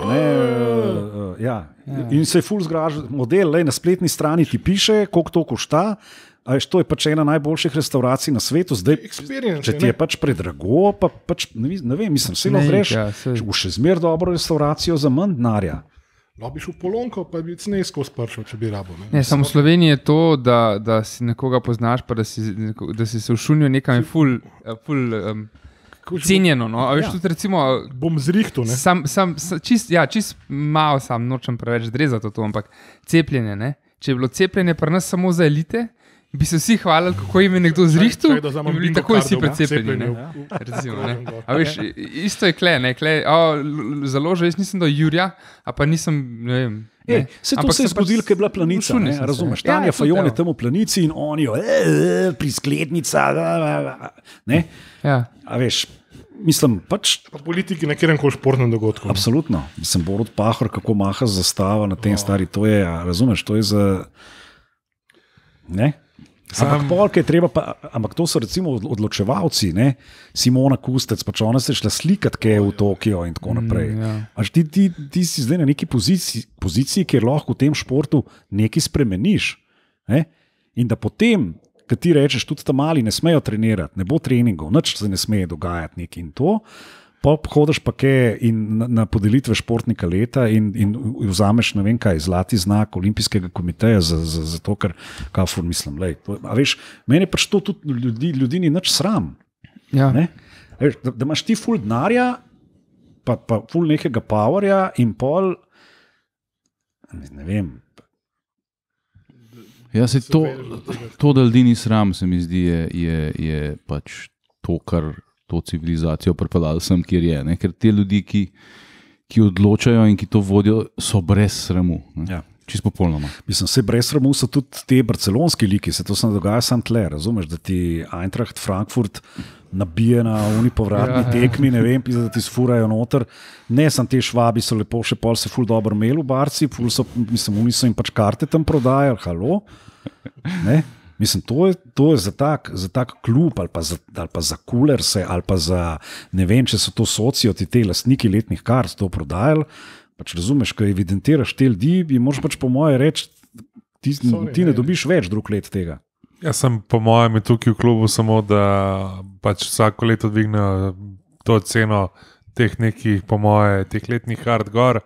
In se je ful zgražal model, na spletni strani ti piše, koliko to košta. To je pač ena najboljših restauracij na svetu. Zdaj, če ti je pač predrago, pa pač, ne vem, mislim, vse lahko greš v še zmer dobro restauracijo za manj denarja. Bi šel v Polonko, pa bi cnesko spršal, če bi rabo. Samo v Sloveniji je to, da si nekoga poznaš, pa da si se všunil nekam ful cenjeno. Veš, tudi recimo, bom zrihtel. Čist malo sam, nočem preveč drezati to, ampak cepljenje. Če je bilo cepljenje pri nas samo za elite, bi se vsi hvalili, kako jim je nekdo zrihtel in bili takoj vsi precepljeni. A veš, isto je kle. Založil, jaz nisem do Jurija, a pa nisem, ne vem. Se to se je zgodilo, ker je bila Planica, razumeš? Tanja Fajon je tam v Planici in oni jo, prisklednica, ne? A veš, mislim, pač. Pa politiki na kjerem koli športnem dogodku. Absolutno. Mislim, Borut Pahor, kako maha zastava na tem stari, to je, razumeš, to je za. Ne? Ampak polke je treba, ampak to so recimo odločevalci, ne? Simona Kustec, pač ona se je šla slikati, kaj je v Tokio in tako naprej. Ti si zdaj na neki poziciji, kjer lahko v tem športu nekaj spremeniš. Ne? In da potem, kad ti rečeš, tudi ta mali ne smejo trenirati, ne bo treningov, nič se ne sme dogajati nekaj in to, pa hodiš pa kaj in na podelitve športnika leta in vzameš, ne vem kaj, zlati znak Olimpijskega komiteja za to, kar kafur mislim. Lej, a veš, meni pač to tudi ljudi ni nič sram. Ja. Veš, da imaš ti ful denarja, pa ful nekega powerja in pol, ne vem. Ja, se to, da ljudi ni sram, se mi zdi, je pač to, kar to civilizacijo pripeljali sem, kjer je. Ne? Ker te ljudi, ki odločajo in ki to vodijo, so brez sramu. Ja. Čisto popolnoma. Mislim, vse brez sramu so tudi te barcelonski liki, se to se ne dogaja sam tle, razumeš, da ti Eintracht Frankfurt nabije na unipovratni tekmi, ne vem, da ti sfurajo noter. Ne, sem te Švabi so lepo še pol se ful dobro imeli v barci, ful so, mislim, oni so jim pač karte tam prodajali, halo, ne? Mislim, to je za tak klub ali pa za kulerse ali pa za, ne vem, če so to socioti, te lastniki letnih kart to prodajali, pač razumeš, ko evidentiraš te ljudi, bi moraš pač po moje reči, ti ne dobiš več drug let tega. Jaz sem po mojem tukaj v klubu samo, da pač vsako leto dvignejo to ceno teh nekih, po moje, teh letnih kart gor.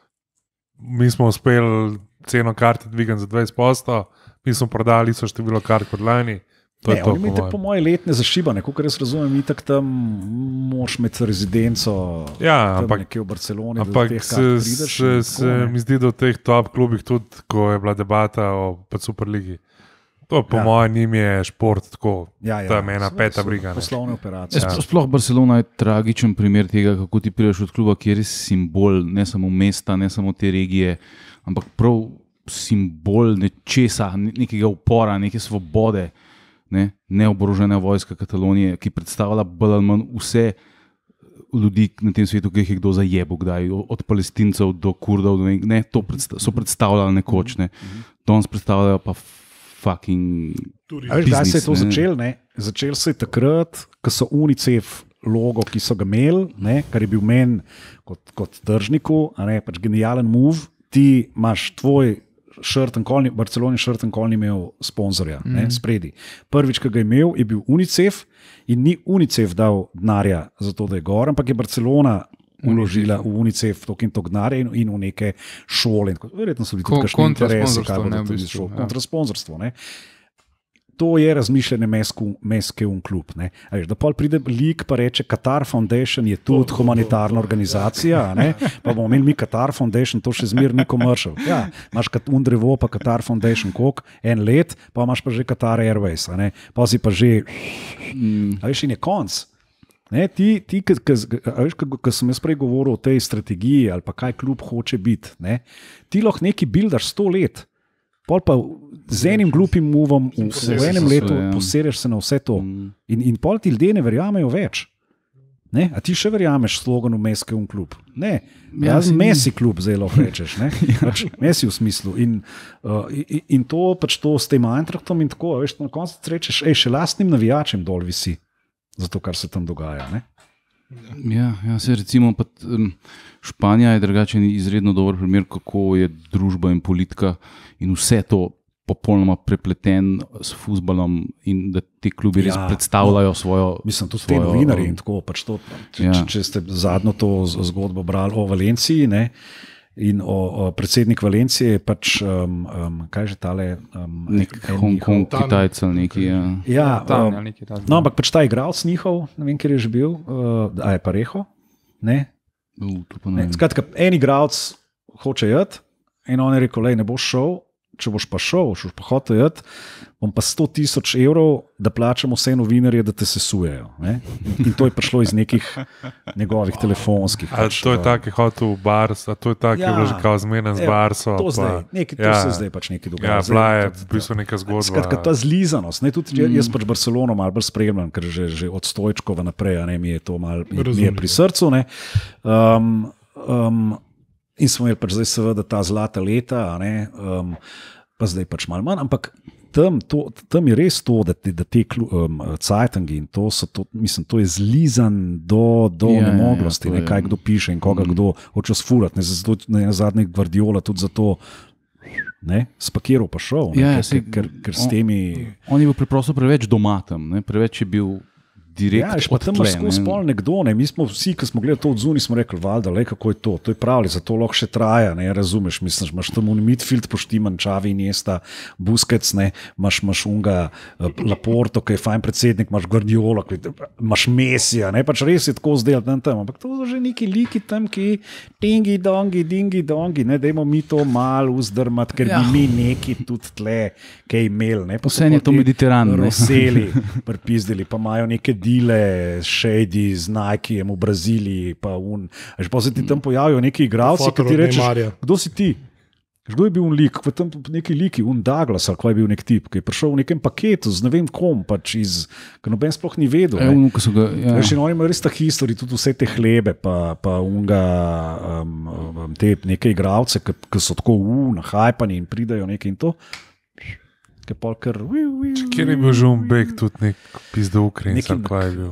Mi smo uspeli ceno karte dvigati za 20%, mi smo prodali so število kart kot lani. Ne, oni imate po moje letne zašibane, kot jaz razumem, itak tam moraš imeti rezidenco nekje v Barceloni. Ampak se mi zdi, da v teh top klubih tudi, ko je bila debata o Superligi, to po moje njim je šport tako, tam ena peta briga. Poslovne operacije. Sploh Barcelona je tragičen primer tega, kako ti prideš od kluba, kjer je simbol ne samo mesta, ne samo te regije, ampak prav simbol nečesa, nekega upora, neke svobode, neoborožena vojska Katalonije, ki predstavlja bolj ali manj vse ljudi na tem svetu, ki jih je kdo zajebil, kdaj, od Palestincev do Kurdov, to so predstavljali nekoč, danes predstavljajo pa fucking biznis. Kdaj se je to začelo? Začelo se je takrat, ko so UNICEF logo, ki so ga imeli, kar je bil meni kot tržniku, pač genijalen move, ti imaš tvoj Barceloni šrten kol ni imel sponzorja, spredi. Prvič, ki ga je imel, je bil UNICEF in ni UNICEF dal denarja za to, da je gor, ampak je Barcelona uložila v UNICEF toliko in toliko denarja in v neke šole. Verjetno so bili tudi kakšni interesi, kaj bo to šlo. Kontrasponzorstvo, To je razmišljanje meske klub. Da pol pride lik pa reče, Qatar Foundation je tudi humanitarna organizacija, pa bomo imeli mi Qatar Foundation, to še zmer ni commercial. Ja, imaš Undrevo pa Qatar Foundation en let, pa imaš pa že Qatar Airways, pa si pa že, a veš, in je konc. Ti, ko sem jaz prej govoril o tej strategiji ali pa kaj klub hoče biti, ti lahko neki buildaš 100 let, pol pa z enim glupim movom v enem letu posereš se na vse to. In pol ti ljudje ne verjamejo več. A ti še verjameš sloganu Meske klub? Ne, Messi klub zdaj lahko rečeš. Pač Messi v smislu. In to pač to s tem Eintrachtom in tako, veš, na koncu rečeš, še lastnim navijačem dol visi za to, kar se tam dogaja. Ja, se recimo pa Španija je drugače izredno dober primer, kako je družba in politika in vse to popolnoma prepleten s fuzbalom in da ti klubi res predstavljajo svojo... Mislim, tudi te novinarji in tako, pač to, če ste zadnjo to zgodbo brali o Valenciji, in o predsednik Valencije, pač, kaj že tale... Hong Kong, Kitajca neki, no, ampak pač ta igralec njihov, ne vem, kjer je že bil, a je pa Reho, Skratka, en igralec hoče jeti in on je rekel, ne boš šel, če boš pa šel, če boš pa hotel jeti, bom pa 100,000 evrov, da plačamo vse novinarje, da te sesujejo. Ne? In to je prišlo iz nekih njegovih telefonskih. Ali to je tako, ki je hotel v Bars, ali to je tako, ki je bilo že kao zmeden z Barso. To se zdaj pač nekaj dogaja. Ja, bila je v bistvu neka zgodba. Skratka, ta zlizanost, ne, tudi jaz pač Barcelono malo bolj spremljam, ker že od Stojčkova naprej, ne, mi je to malo pri srcu. Ne. In smo imeli pač zdaj seveda ta zlata leta, pa zdaj pač malo manj, ampak tam je res to, da te cajtangi in to so, mislim, to je zlizan do nemoglosti, kaj kdo piše in koga kdo hoče sfurati. Na zadnji Guardiola tudi zato spakiral pa šel, ker s temi... On je bil preprosto preveč doma tam, preveč je bil direkt odtle. Pa tam skozi pol nekdo, mi smo vsi, ki smo gledali to od zunaj, smo rekli, valda, kako je to je pravili, zato lahko še traja, razumeš, misliš, imaš tam midfield poštiman, Xavi, Iniesta, Busquets, imaš unga Laporto, ki je fajn predsednik, imaš Guardiola, imaš Messija, pač res je tako zdel tam, ampak to so že neki liki tam, ki dingi dongi, dajmo mi to malo vzdrmati, ker bi mi neki tudi tle, kaj imeli, vse je to Mediteran, Roseli, pripizdili, pa imajo neke dile, Shady z Nikejem v Braziliji, pa se ti tam pojavijo neki igralci, ki ti rečeš, kdo si ti? Kdo je bil lik? Tam neki liki, Douglas, ali kaj je bil nek tip, ki je prišel v nekem paketu z ne vem kom, pač ki noben sploh ni vedel. Oni imajo res ta histori, tudi vse te hlebe, pa te neke igralce, ki so tako nahajpani in pridajo nekaj in to. Kjer je bil že Umbek, tudi nek pizda Ukrajinca, kaj je bil?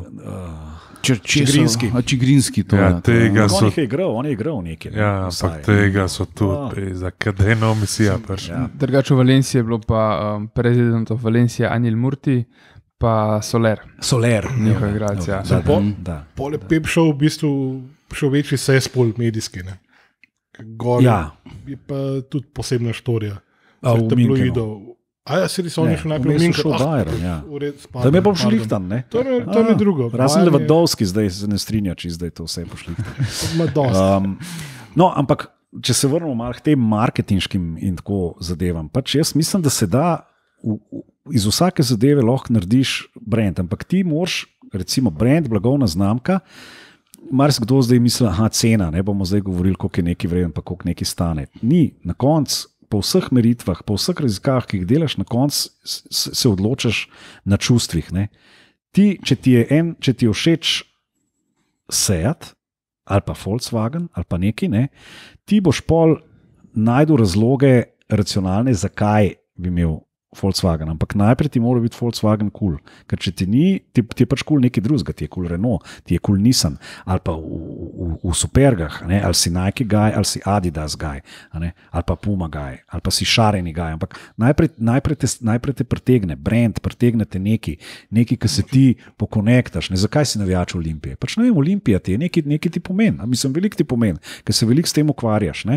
Čigrinski. On je igral nekaj. Ja, ampak tega so tudi, zakaj eno misija. Drugače v Valenciji je bilo pa prezidentov Valencija Anil Murti, pa Soler, njihov igralec. Pole Pep šel v bistvu večji sespol medijski. Gor je pa tudi posebna štorija. Tabloidov. Sedi so oni še najprej v München. Tam je pa pošlihtan, ne? To je drugo. Razen Levandovski zdaj se ne strinja, če zdaj to vse pošlihtan. No, ampak, če se vrnemo malo k tem marketinškim in tako zadevam, pač jaz mislim, da se da iz vsake zadeve lahko narediš brand, ampak ti moraš, recimo brand, blagovna znamka, marsikdo zdaj misli, cena, ne bomo zdaj govorili, koliko je neki vreden, pa koliko neki stane. Ni, na koncu, po vseh meritvah, po vseh raziskavah, ki jih delaš, na koncu se odločaš na čustvih. Ne? Če ti je všeč Seat ali pa Volkswagen ali pa neki, ne? Ti boš pol najdu razloge racionalne, zakaj bi imel Volkswagen, ampak najprej ti mora biti Volkswagen cool, ker če ti ni, ti je pač cool nekaj drugega, ti je cool Renault, ti je cool Nissan, ali pa v Supergah, ne? Ali si Nike guy, ali si Adidas guy, ali pa Puma guy, ali pa si šareni guy, ampak najprej te pritegne, brand, pritegne te neki, ki se ti pokonektaš, ne? Zakaj si navijač Olimpije? Pač ne vem, Olimpija ti je nekaj ti pomen, mislim, veliko ti pomen, ker se veliko s tem ukvarjaš, ne?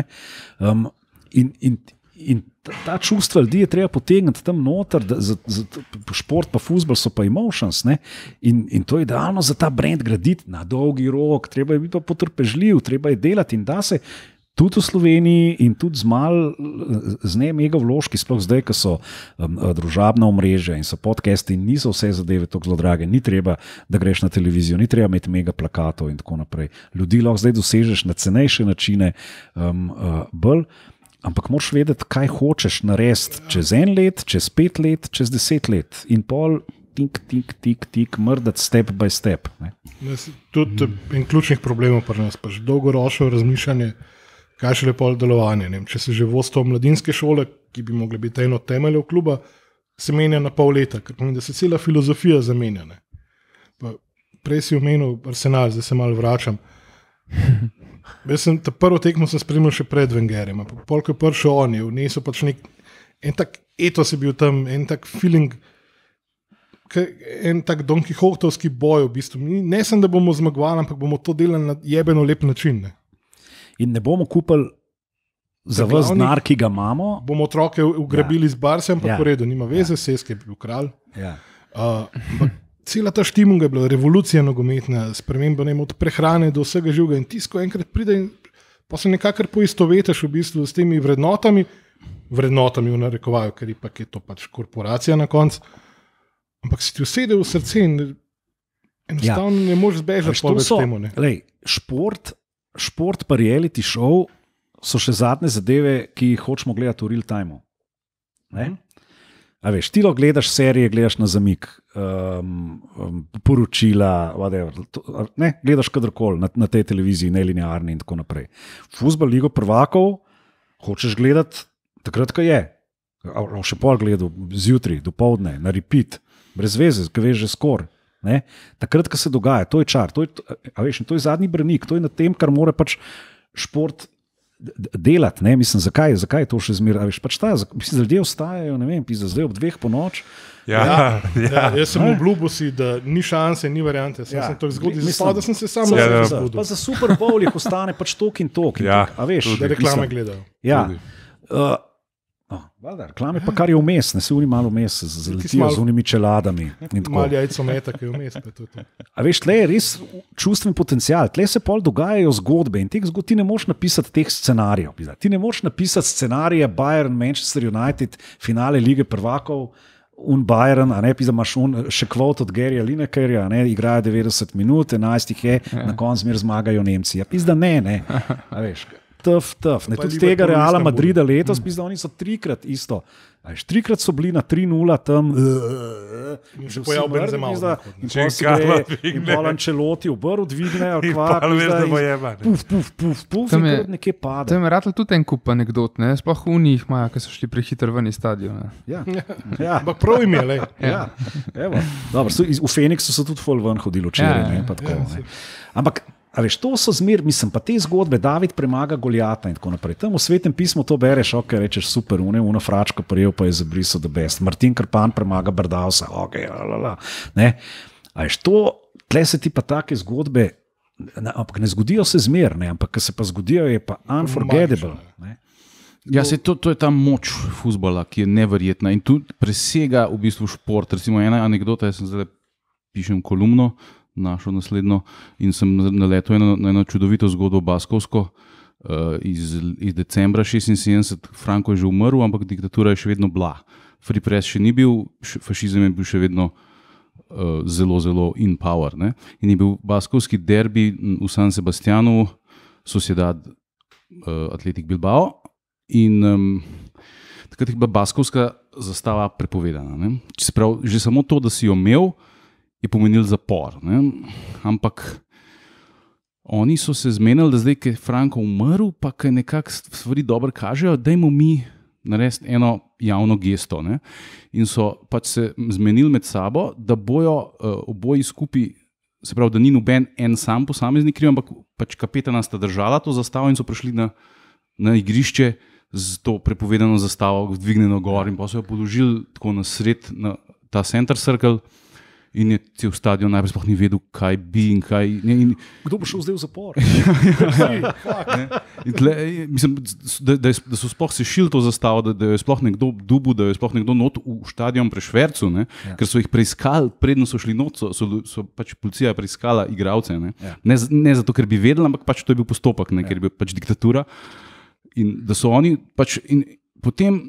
In ta čustva ljudi je treba potegniti tam noter, za šport pa fuzbol so pa emotions, ne? In to je idealno za ta brand graditi na dolgi rok, treba je biti pa potrpežljiv, treba je delati in da se tudi v Sloveniji in tudi z ne mega vložki, sploh zdaj, ko so družabna omrežja in so podcasti in niso vse zadeve tako zelo drage, ni treba, da greš na televizijo, ni treba imeti mega plakatov in tako naprej. Ljudi lahko zdaj dosežeš na cenejše načine bolj, ampak moraš vedeti, kaj hočeš narediti čez 1 let, čez 5 let, čez 10 let in pol tik, mrdati step by step. Ne? Tudi en ključnih problemov pri nas, pač dolgoročno razmišljanje, kaj še lepo delovanje. Če se že vodstvo mladinske šole, ki bi mogli biti eno temeljev kluba, se menja na pol leta, ker pomeni, da se cela filozofija zamenja. Prej si omenil Arsenal, zdaj se malo vračam. Prvo tekmo sem spremljal še pred Wengerjem, polk je prišel oni, vnesel pač en tak etos je bil tam, en tak feeling, en tak Don Quixotovski boj v bistvu. Ne sem, da bomo zmagovali, ampak bomo to delali na jebeno lep način. Ne? In ne bomo kupili za vas denar, ki ga imamo. Bomo otroke ugrabili z Barsa, ampak v redu, nima veze, Seske je bil kralj. Cela ta štimunga je bila revolucija nogometna, sprememba od prehrane do vsega živega in tisko enkrat pride in pa se nekakor poistovetiš v bistvu s temi vrednotami, vrednotami v narekovaju, ker je to pač korporacija na koncu. Ampak si ti usede v srce in enostavno ne moreš zbežati po temu. Šport pa reality show so še zadnje zadeve, ki jih hočemo gledati v real timeu. A veš, ti gledaš serije, gledaš na zamik, poročila, gledaš kadarkoli na tej televiziji, nelinearni in tako naprej. Fuzbol, Ligo prvakov hočeš gledati takrat, ko je. Še pol gledal, zjutraj, dopoldne, na repeat, brez veze, ki veš že skor. Takrat, ko se dogaja, to je čar, to je zadnji branik, to je na tem, kar mora pač šport delati, ne, mislim, zakaj je to še zmeraj, veš, pač mislim, da ljudje ostajajo, ne vem, zdaj ob 2 ponoči. Jaz sem obljubil si, da ni šanse, ni variante, sem to zgodil, da sem se sam zgodil. Pa za Super Bowl jih ostane pač tok in tok, a veš. Da reklame gledajo. Reklame pa kar je vmes, ne se uni malo vmes, zaletijo z unimi čeladami. Malo jajco meta, ki je vmes. A veš, tle je res čustven potencial, tle se pol dogajajo zgodbe in ti ne moš napisati teh scenarijev. Ti ne moš napisati scenarije Bayern, Manchester United, finale Lige prvakov, Bayern, a ne, imaš še kvot od Garyja Linekerja, igrajo 90 minut, 11 jih je, na koncu zmer zmagajo Nemci. Ne. A veš, tough. Tudi tega Reala Madrida letos, oni so 3-krat isto. 3-krat so bili na 3-0 tam, že vsi mrzni, in pol Ancelotti obrv dvigne, puf, in nekje pada. To je ratalo tudi en kup anekdot, sploh v njih imajo, ki so šli prehiter ven iz stadiona. Ampak prav imeli. V Feniksu so tudi fol ven hodili včeraj. Ampak a veš, to so zmer, mislim, pa te zgodbe, David premaga Goljata in tako naprej. Tam v Svetem pismu to bereš, rečeš super, uno fračko prijel, pa je zabrisal the best. Martin Krpan premaga Brdavsa, ne. A veš, tle se ti pa take zgodbe, ampak ne zgodijo se zmer, ne, ampak ko se pa zgodijo, je pa unforgettable. Ja, to je ta moč fuzbola, ki je neverjetna in tudi presega v bistvu šport. Recimo ena anekdota, jaz sem zdaj pišem kolumno, našo naslednjo in sem naletel na eno čudovito zgodbo baskovsko iz decembra 1976. Franco je že umrl, ampak diktatura je še vedno bila. Free press še ni bil, fašizem je bil še vedno zelo in power. Ne? In je bil baskovski derbi v San Sebastianu, Sociedad Athletic Bilbao in takrat je bila baskovska zastava prepovedana. Ne? Se pravi, že samo to, da si jo imel, je pomenil zapor. Ne? Ampak oni so se zmenili, da zdaj, ko je Franco umrl, pa ko nekako stvari dobro kažejo, dajmo mi narediti eno javno gesto. Ne? In so pač se zmenili med sabo, da bojo oboji skupaj, se pravi, da ni noben en sam posameznik kriv, ampak pač kapetana sta držala to zastavo in so prišli na igrišče z to prepovedano zastavo, dvignjeno gor in pa so jo položili tako na sred, na ta center circle. In je cel stadion najprej sploh ni vedel, kaj bi in kaj. Kdo bo šel zdaj v zapor? Mislim, da so sploh sešili to zastavo, da je sploh nekdo dubu, da je sploh nekdo not v stadion prešvercu, ker so jih preiskali, predno so šli not, so pač policija preiskala igralce. Ne zato, ker bi vedeli, ampak pač to je bil postopek, ker je bil pač diktatura. In da so oni pač. In potem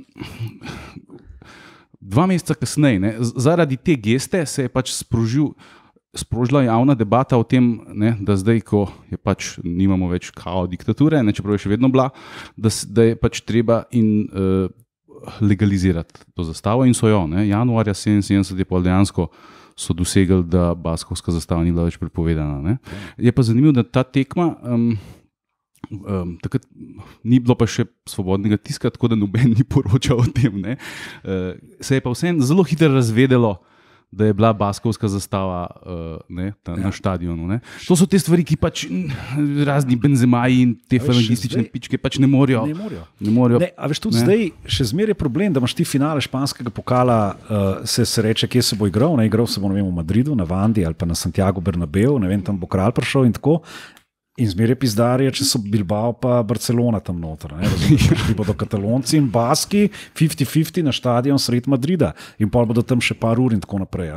2 meseca kasneje, zaradi te geste se je pač sprožila javna debata o tem, da zdaj, ko je pač nimamo več kao diktature, čeprav je še vedno bila, da je pač treba legalizirati to zastavo in so jo. Januarja 1977 je pa dejansko so dosegli, da baskovska zastava ni bila več prepovedana. Je pa zanimivo, da ta tekma takrat ni bilo pa še svobodnega tiska, tako da noben ni poročal o tem. Se je pa vseeno zelo hitro razvedelo, da je bila baskovska zastava na stadionu. To so te stvari, ki pač razni Benzemaji in te falangistične pičke pač ne morejo. A veš, tudi zdaj še zmeraj je problem, da imaš ti finale španskega pokala, se reče, kje se bo igral. Igral se bo, ne vem, v Madridu, na Vandi ali pa na Santiago Bernabeu, ne vem, tam bo kralj prišel in tako. In zmeraj pizdarje, če so Bilbao pa Barcelona tam noter. Šli bodo Katalonci in Baski 50-50 na stadion sred Madrida in pol bodo tam še par ur in tako naprej.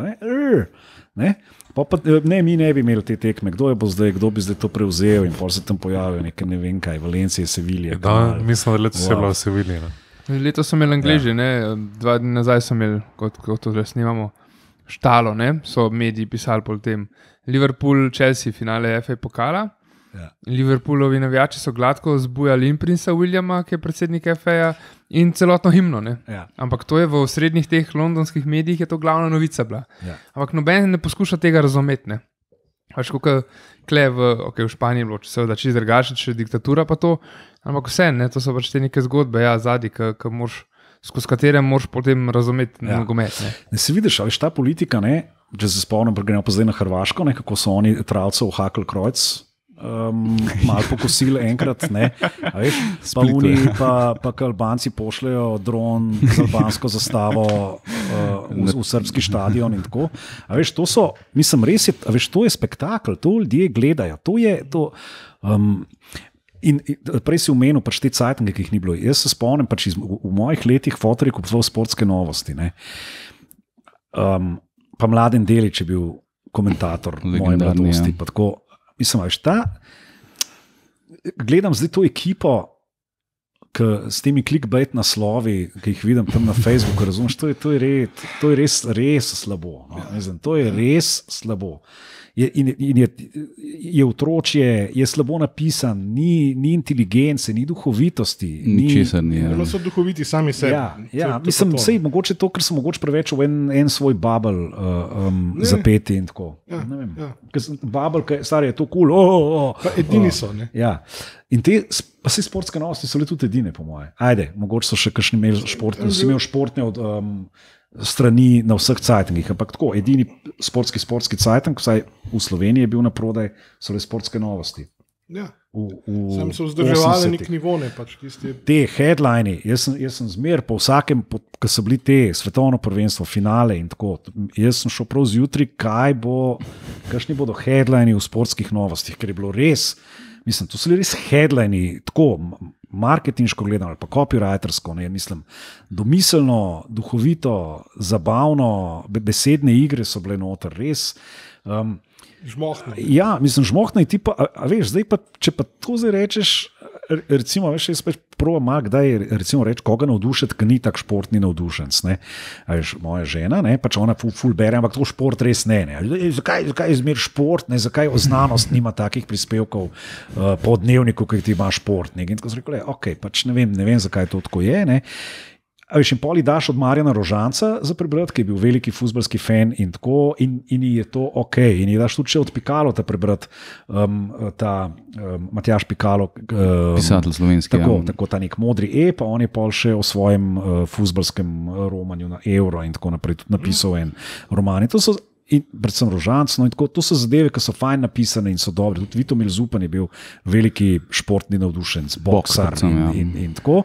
Mi ne bi imeli te tekme, kdo bi zdaj to prevzel in pol se tam pojavil nekaj, ne vem kaj, Valencije, Sevilje. Mislim, da letos je bila v Sevilji. Letos so imeli Angleži, 2 dni nazaj so imeli, kot to že snimamo, štalo, so mediji pisali po tem. Liverpool, Chelsea, finale FA pokala. Ja. Liverpoolovi navijači so gladko zbujali in Princa Williama, ki je predsednik FA, in celotno himno. Ja. Ampak to je v osrednjih teh londonskih medijih je to glavna novica bila. Ja. Ampak noben ne poskuša tega razumeti. Kot v Španiji je bilo, seveda čist drugače, če je diktatura pa to, ampak vse, to so pač te neke zgodbe, zadnji, skozi katere moraš potem razumeti nogomet. Ne se vidiš, ali ta politika, če se spomnim, gremo pa zdaj na Hrvaško, kako so oni travcev hakl krojc, malo pokosili enkrat, pa oni, pa Albanci pošljajo dron z albansko zastavo v srbski stadion in tako. A veš, to so, mislim, res je, a veš, to je spektakel, to ljudje gledajo, to je to. In prej si omenil pač te cajtange, ki jih ni bilo. Jaz se spomnim, pač v mojih letih fotor je kupoval Sportske novosti. Pa Mladen Delić je bil komentator moje mladosti. Pa tako, mislim, veš, gledam zdaj to ekipo, s temi clickbait naslovi, ki jih vidim tam na Facebooku, razumeš, to je res slabo. No? Mislim, to je res slabo. Je otročje, je slabo napisan, ni inteligence, ni duhovitosti. Ničesar ni. Zelo so duhoviti sami sebi. Ja, mislim, sej, mogoče to, ker so mogoče preveč v en svoj bubble zapeti in tako. Bubble, stari je to kul. Edini so. Ja. In te, pa vse sportske novosti so le tudi edine, po moje. Ajde, mogoče so še kakšni imeli športne od strani na vseh cajtangih, ampak tako, edini sportski cajtang, vsaj v Sloveniji je bil na prodaj, so le sportske novosti. Ja. Sam so vzdrževali nek nivo, pač tisti. Te headlini, jaz sem zmer po vsakem, ko so bili te svetovno prvenstvo, finale in tako, jaz sem šel prav zjutraj, kakšni bodo headlini v sportskih novostih, ker je bilo res, mislim, to so bili res headlini, tako marketinško gledano ali pa copywritersko, mislim, domiselno, duhovito, zabavno, besedne igre so bile noter, res. Žmohno. Ja, mislim, žmohno je tipa, a veš, zdaj pa, če pa to zdaj rečeš, recimo, veš, jaz pač probam kdaj recimo reči, koga navdušiti, ki ni tak športni navdušenc, a veš, moja žena, pač ona ful bere, ampak to šport res ne. Zakaj je zmer šport, zakaj znanost nima takih prispevkov po dnevniku, ki ti ima šport, in tako so rekli, ok, pač ne vem, zakaj to tako je, A veš, in poli daš od Marjana Rožanca za prebrati, ki je bil veliki fuzbalski fan in tako, in je to ok. In je daš tudi še od Pikalota prebrati, Matjaž Pikalo. Pisatelj slovenski. Tako ta nek modri pa on je pol še o svojem fuzbalskem romanju na Euro in tako naprej tudi napisal en roman. In to so, in predvsem Rožanc, no in tako, to so zadeve, ki so fajn napisane in so dobre. Tudi Vitomil Zupan je bil veliki športni navdušenc, boksar in tako.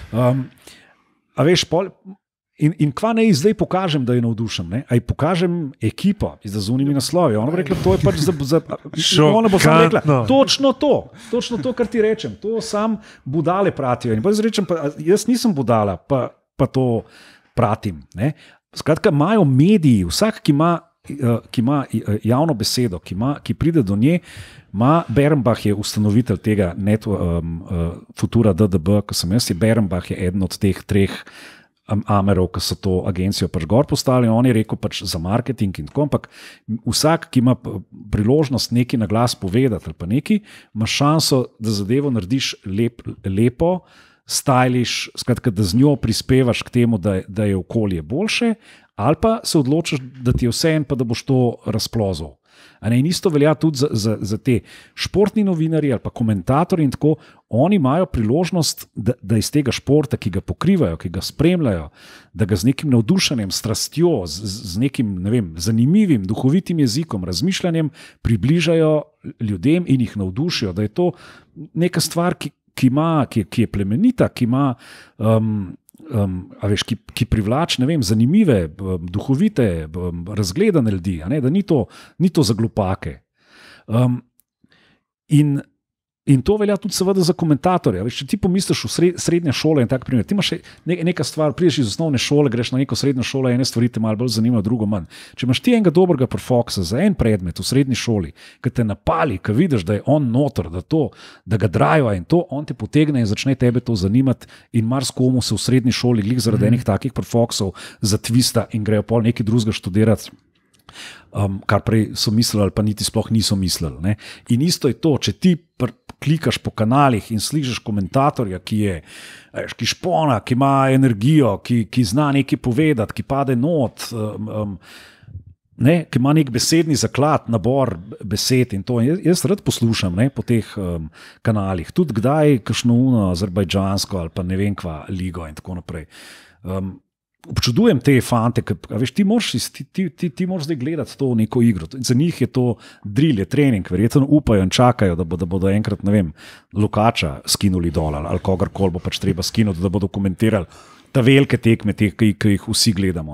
A veš, in kva ne zdaj pokažem, da je navdušen, aj pokažem ekipo z zunimi naslovi. Ona bo rekla, to je pač ona bo sam rekla, točno to, kar ti rečem, to sam budale pratijo. In pa jaz rečem, jaz nisem budala, pa to pratim. Skratka, imajo mediji, vsak, ki ima javno besedo, ki pride do nje, Berenbach je ustanovitelj tega Futura DDB, ko sem jaz, Berenbach je eden od teh 3 Amerov, ki so to agencijo pač gor postavili, on je rekel pač za marketing in tako, ampak vsak, ki ima priložnost nekaj na glas povedati ali pa nekaj, ima šanso, da zadevo narediš lepo, stylish, skratka, da z njo prispevaš k temu, da je okolje boljše, ali pa se odločiš, da ti je vseeno, pa da boš to razplozil. In isto velja tudi za te športni novinarji ali pa komentatorji in tako, oni imajo priložnost, da iz tega športa, ki ga pokrivajo, ki ga spremljajo, da ga z nekim navdušenjem, strastjo, z nekim, ne vem, zanimivim, duhovitim jezikom, razmišljanjem približajo ljudem in jih navdušijo, da je to neka stvar, ki je plemenita, ki ima ki privlači, ne vem, zanimive, duhovite, razgledane ljudi, da ni to za glupake. In In to velja tudi seveda za komentatorja. Če ti pomisliš v srednje šole in tak primer, ti imaš neka stvar, prideš iz osnovne šole, greš na neko srednjo šolo, ene stvari te malo bolj zanimajo, drugo manj. Če imaš ti enega dobrega profoksa za en predmet v srednji šoli, ki te napali, ki vidiš, da je on noter, da ga drajo in to, on te potegne in začne tebe to zanimati in marsikomu se v srednji šoli glih zaradi enih takih profoksov zatvista in grejo pol nekaj drugega študirati. Kar prej so mislili ali pa niti sploh niso mislili. Ne? In isto je to, če ti klikaš po kanalih in slišiš komentatorja, ki špona, ki ima energijo, ki zna nekaj povedati, ki pade not, ki ima nek besedni zaklad, nabor besed in to. Jaz rad poslušam po teh kanalih, tudi kdaj kakšno azerbajdžansko ali pa ne vem kva ligo in tako naprej. Občudujem te fante, ti moraš zdaj gledati to neko igro. Za njih je to drill, je trening, verjetno upajo in čakajo, da bodo enkrat, ne vem, Lukača skinuli dol ali kogarkoli bo pač treba skinuti, da bodo komentirali ta velike tekme, ki jih vsi gledamo.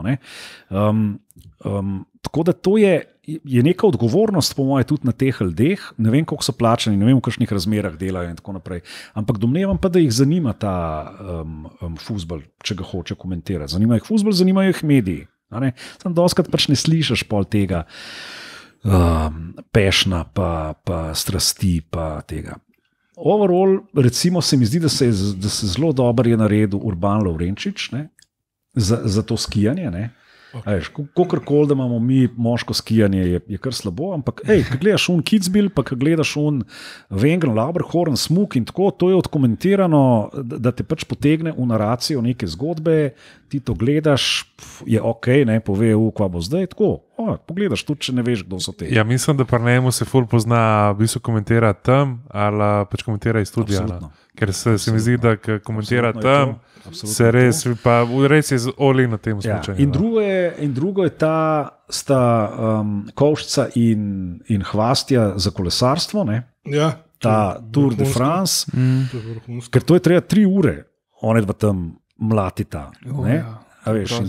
Tako da to je neka odgovornost, po moje, tudi na teh ljudeh. Ne vem, koliko so plačani, ne vem, v kakšnih razmerah delajo in tako naprej. Ampak domnevam pa, da jih zanima ta fuzbal, če ga hoče komentirati. Zanima jih fuzbal, zanimajo jih mediji. Sam doskrat pač ne slišiš pol tega pešna, pa strasti, pa tega. Overall, recimo, se mi zdi, da se zelo dobro je naredil Urban Lovrenčič za to skijanje. Kolikor da imamo mi moško skijanje, je kar slabo, ampak ko gledaš Kitzbühel, pa ko gledaš Wengen, Lauberhorn, Smuk in tako, to je odkomentirano, da te pač potegne v naracijo neke zgodbe, ti to gledaš, je ok, pove, kva bo zdaj, tako, pogledaš tudi, če ne veš, kdo so te. Ja, mislim, da pa njemu se ful pozna, v bistvu komentira tam, ali pač komentira iz studija. Ker se mi zdi, da komentira tam, se res je oli na tem slučaju. In drugo je sta Kovšca in Hvastija za kolesarstvo, Ja, ta Tour de France, ker to je treba 3 ure, one dva tam mlatita. A veš,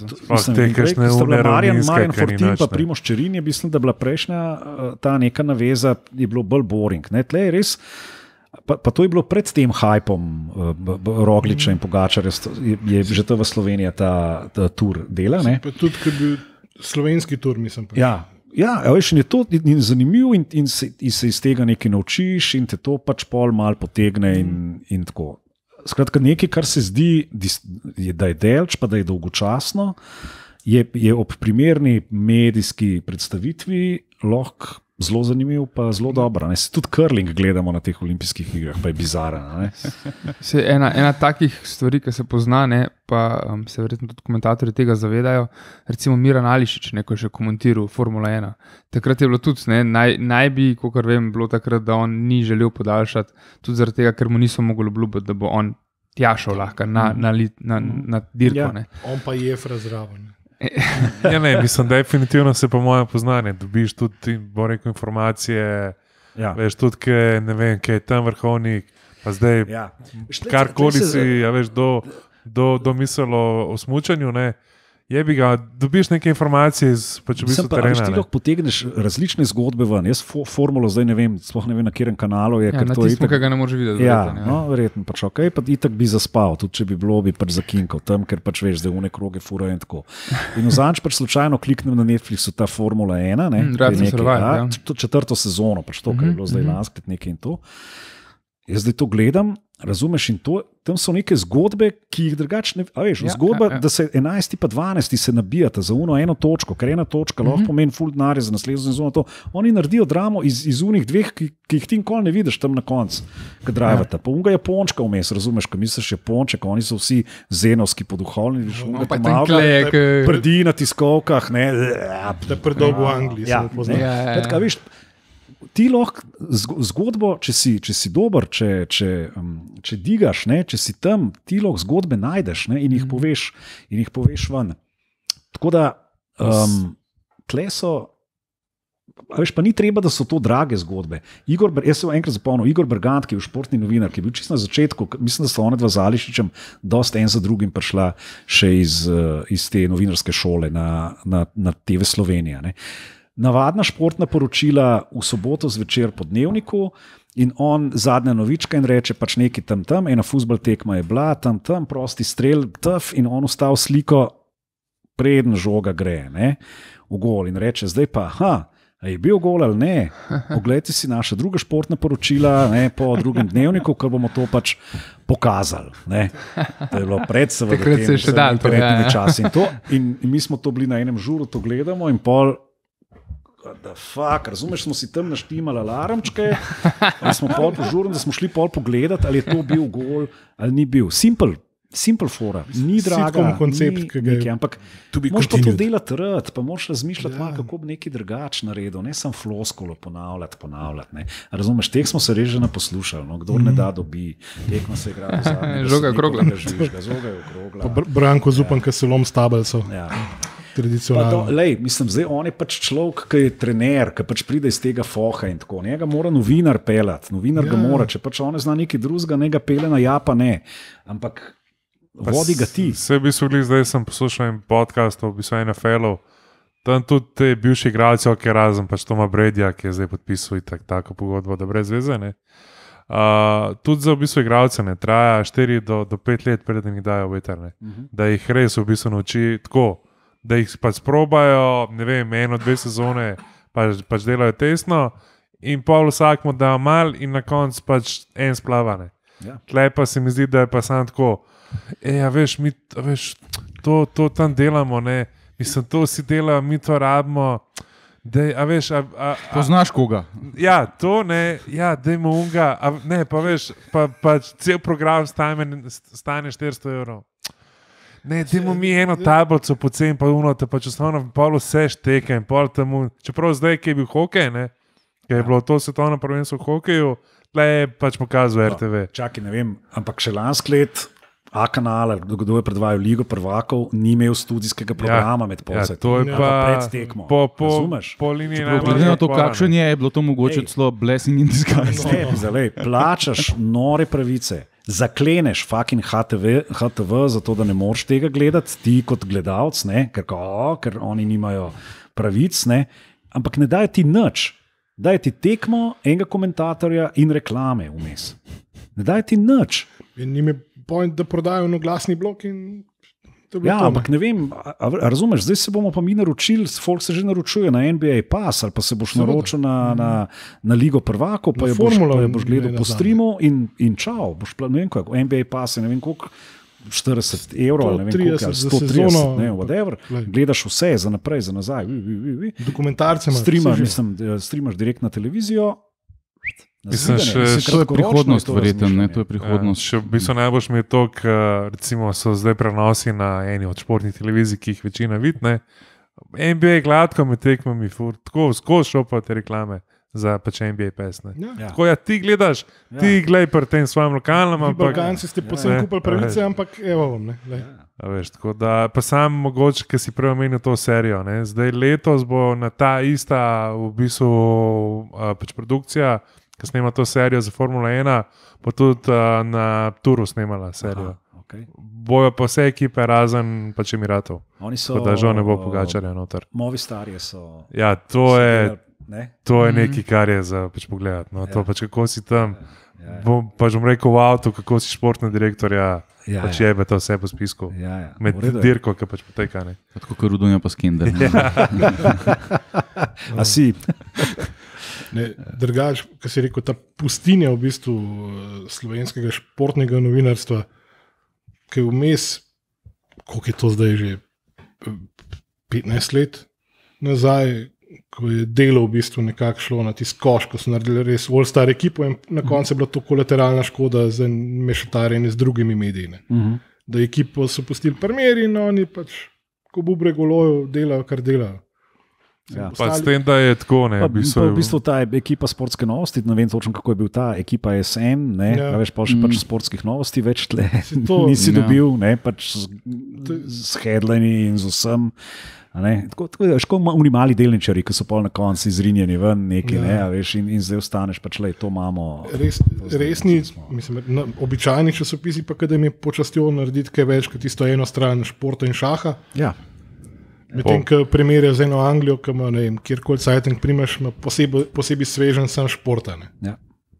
Marjan Fortin pa Primož Čerin je, mislim, da bila prejšnja ta neka naveza, je bilo bolj boring. Tle je res, pa to je bilo pred tem hypom Rogliča in Pogačarja, je že to v Sloveniji ta tur dela. Pa tudi, ker bi slovenski tur, mislim. Ja, veš, in je to zanimivo in se iz tega nekaj naučiš in te to pač pol mal potegne in tako. Skratka, nekaj, kar se zdi, da je delč, pa da je dolgočasno, je ob primerni medijski predstavitvi lahko zelo zanimiv, pa zelo dobro. Tudi curling gledamo na teh olimpijskih igrah, pa je bizarno. Ena takih stvari, ki se pozna, pa se verjetno tudi komentatorji tega zavedajo, recimo Miran Ališič, ko je še komentiral Formula 1. Takrat je bilo tudi, naj bi, kakor vem, bilo takrat, da on ni želel podaljšati, tudi zaradi tega, ker mu niso mogli obljubiti, da bo on tjašal lahko na dirko. Ja, on pa je frazraven. Ja, mislim, definitivno se po mojem poznanju dobiš tudi informacije, veš tudi, kaj je tam vrhovnik, pa zdaj karkoli si, veš, do mislilo o smučanju, jebi ga, dobiš neke informacije iz terena. Ti lahko potegneš različne zgodbe ven. Jaz formulo zdaj ne vem, sploh ne vem, na katerem kanalu je. Na tistem, ki ga ne moreš videti. Verjetno pač ok, pa itak bi zaspal, tudi če bi bilo, bi pač zakinkal tam, ker pač veš, zdaj une kroge furajo in tako. In vzanč pač slučajno kliknem na Netflixu ta Formula 1, četrto sezono, pač to, kar je bilo zdaj lanskrat nekaj in to. Jaz zdaj to gledam, razumeš, in tam so neke zgodbe, ki jih drugače ne veš. Zgodba, da se 11 pa 12 se nabijata za eno točko, ker ena točka lahko pomeni ful denarja za naslednjo sezono. Oni naredijo dramo iz unih dveh, ki jih ti nikoli ne vidiš tam na koncu, ki drivata. Pa unga Japončka vmes, razumeš, ko misliš Japonček, oni so vsi zenovski poduhovni, prdi na tiskovkah, da predolgo v Angliji se pozna. Ti lahko zgodbo, če si dober, če digaš, če si tam, ti lahko zgodbe najdeš in jih poveš ven. Tako da, tle so, veš, pa ni treba, da so to drage zgodbe. Jaz sem enkrat zapomnil, Igor Bergant, ki je športni novinar, ki je bil čisto na začetku, mislim, da sta ona dva z Ališičem dosti en za drugim prišla še iz te novinarske šole na TV Slovenija. Navadna športna poročila v soboto zvečer po Dnevniku In on zadnja novička in reče, pač neki tam, ena fuzbol tekma je bila, tam, prosti strel, tf, in on ustal sliko, preden žoga gre, ne, v gol in reče, zdaj pa, a je bil gol ali ne, poglejte si naša druga športna poročila, ne, po drugem dnevniku, ker bomo to pač pokazali, ne. To je bilo pred seveda časi in mi smo to bili na enem žuru, to gledamo in pol, da fuck, razumeš, smo si tam naštimali alarmčke, ali smo pol požurni, da smo šli pol pogledati, ali je to bil gol, ali ni bil. Simple fora, ni draga, koncept, ampak moraš pa to delati rad, pa moraš razmišljati malo, kako bi nekaj drugače naredil, ne samo floskolo ponavljati. Ne. Razumeš, tek smo se res že naposlušali, no, kdor ne da dobi, tekmo se igra v zadnje. Žoga je okrogla. Žoga je okrogla. Branko Zupan, ki se lom s tabelcev. Ja. Mislim, zdaj on je pač človek, ki je trener, ki pač pride iz tega foha in tako. Njega mora novinar pelati, novinar ga mora, če pač on ne zna nekaj drugega, ne ga pele na ja, pa ne. Ampak vodi ga ti. Vse bi so bili, zdaj sem poslušal en podcast o NFL-u, tam tudi te bivši igralci, ki je razen, pač Toma Bradya, ki je zdaj podpisal tako pogodbo, da brez veze, ne. Tudi za v bistvu igralce ne traja 4 do 5 let, preden jih dajo veter, ne. Da jih res v bistvu nauči tako, da jih pač probajo, ne vem, 1-2 sezone, pač delajo tesno in pol vsakmo da mal in na koncu pač en splavane. Ja. Tlej pa se mi zdi, da je pa sam tako, to tam delamo, ne, mislim, to si delajo, mi to rabimo, dej, poznaš koga? Ja, to ne, ja, dejmo unga, ne, pa veš, pa cel program stane 400 €. Ne, dajmo mi eno tablico pocen, pa te pač osnovno pol vse šteke in pol temu, čeprav zdaj, ki je bil hokej, ne, ki je bilo to svetovno prvenstvo v hokeju, tle je pač pokazal RTV. Čakaj, ne vem, ampak še lansko let A-kanal, kdo je predvajal Ligo prvakov, ni imel studijskega programa med polsek. Ja, to je pa pred tekmo. Razumeš? Po liniji glede na to, kakšen je bilo to mogoče celo blessing in disguise. Plačaš nore pravice, zakleneš fucking HTV, zato da ne moreš tega gledati, ti kot gledalec, ker oni nimajo pravic, ne? Ampak ne daje ti nič. Daje ti tekmo, enega komentatorja in reklame vmes. Ne daje ti nič. In njim je point, da prodajo glasni blok in to bi ja, ampak ne vem, razumeš, zdaj se bomo pa mi naročili, folk se že naročuje na NBA Pass, ali pa se boš naročil na Ligo prvakov, pa jo boš gledal po streamu in čau, boš ne vem kako, NBA Pass je ne vem koliko, 40 €, ne vem koliko, 130, ne, whatever, gledaš vse za naprej, za nazaj, dokumentarce streamaš direkt na televizijo. Mislim, to je prihodnost, verjetno. To je prihodnost. Še v bistvu najbolj mi je to, recimo so zdaj prenosi na eni od športnih televizij, ki jih večina vidi. NBA gladko med tekmami, tako skozi šopa te reklame za pač NBA Pass. Tako ti gledaš, ti gledaj pri tem svojem lokalnem. Balkanci ste posebej kupili pravice, ampak evo vam. Veš, tako da pa sam mogoče, ki si prej omenil to serijo. Ne? Zdaj letos bo na ta ista v bistvu pač produkcija, ki snema to serijo za Formula 1, pa tudi na Turu snemala serijo. Okay. Bojo pa vse ekipe razen pač Emiratov. Tako da žal ne bo Pogačarja noter. Movistarje so... Ja, to je nekaj, kar je za pač pogledati. No? To pač kako si tam, pač bom rekel v avtu, kako si športni direktorja, pač jebe to vse po spisku. Med dirko, ki pač poteka. Tako kot Rudonja pa Skender. A si... Drugač, kaj si rekel, ta pustinja v bistvu slovenskega športnega novinarstva, ki je vmes, koliko je to zdaj že 15 let nazaj, ko je delo v bistvu nekako šlo na tisti koš, ko so naredili res all-star ekipo in na koncu je bila to kolateralna škoda za mešetarjenje z drugimi mediji. Da ekipo so pustili primeri in oni pač, ko bubre golojo, delajo, kar delajo. Ja. Pa s tem, da je tako, ne? V bistvu ta ekipa Sportske novosti, ne vem točno, kako je bil ta ekipa SM, ne? Veš, pač Sportskih novosti več tle nisi dobil, ne? Pač z headlini in z vsem. Tako oni mali delničari, ki so pol na koncu izrinjeni ven nekaj, ne? Veš, in zdaj ostaneš, pač le, to imamo. Resni, mislim, običajni časopisi pa, kada mi je počastjo narediti kaj več, kot tisto eno stran športa in šaha. Ja. Medtem, ko primerja z eno Anglijo, ki ima, ne vem, kjerkoli sajting primaš, ima posebej svežen sam športa. Ja.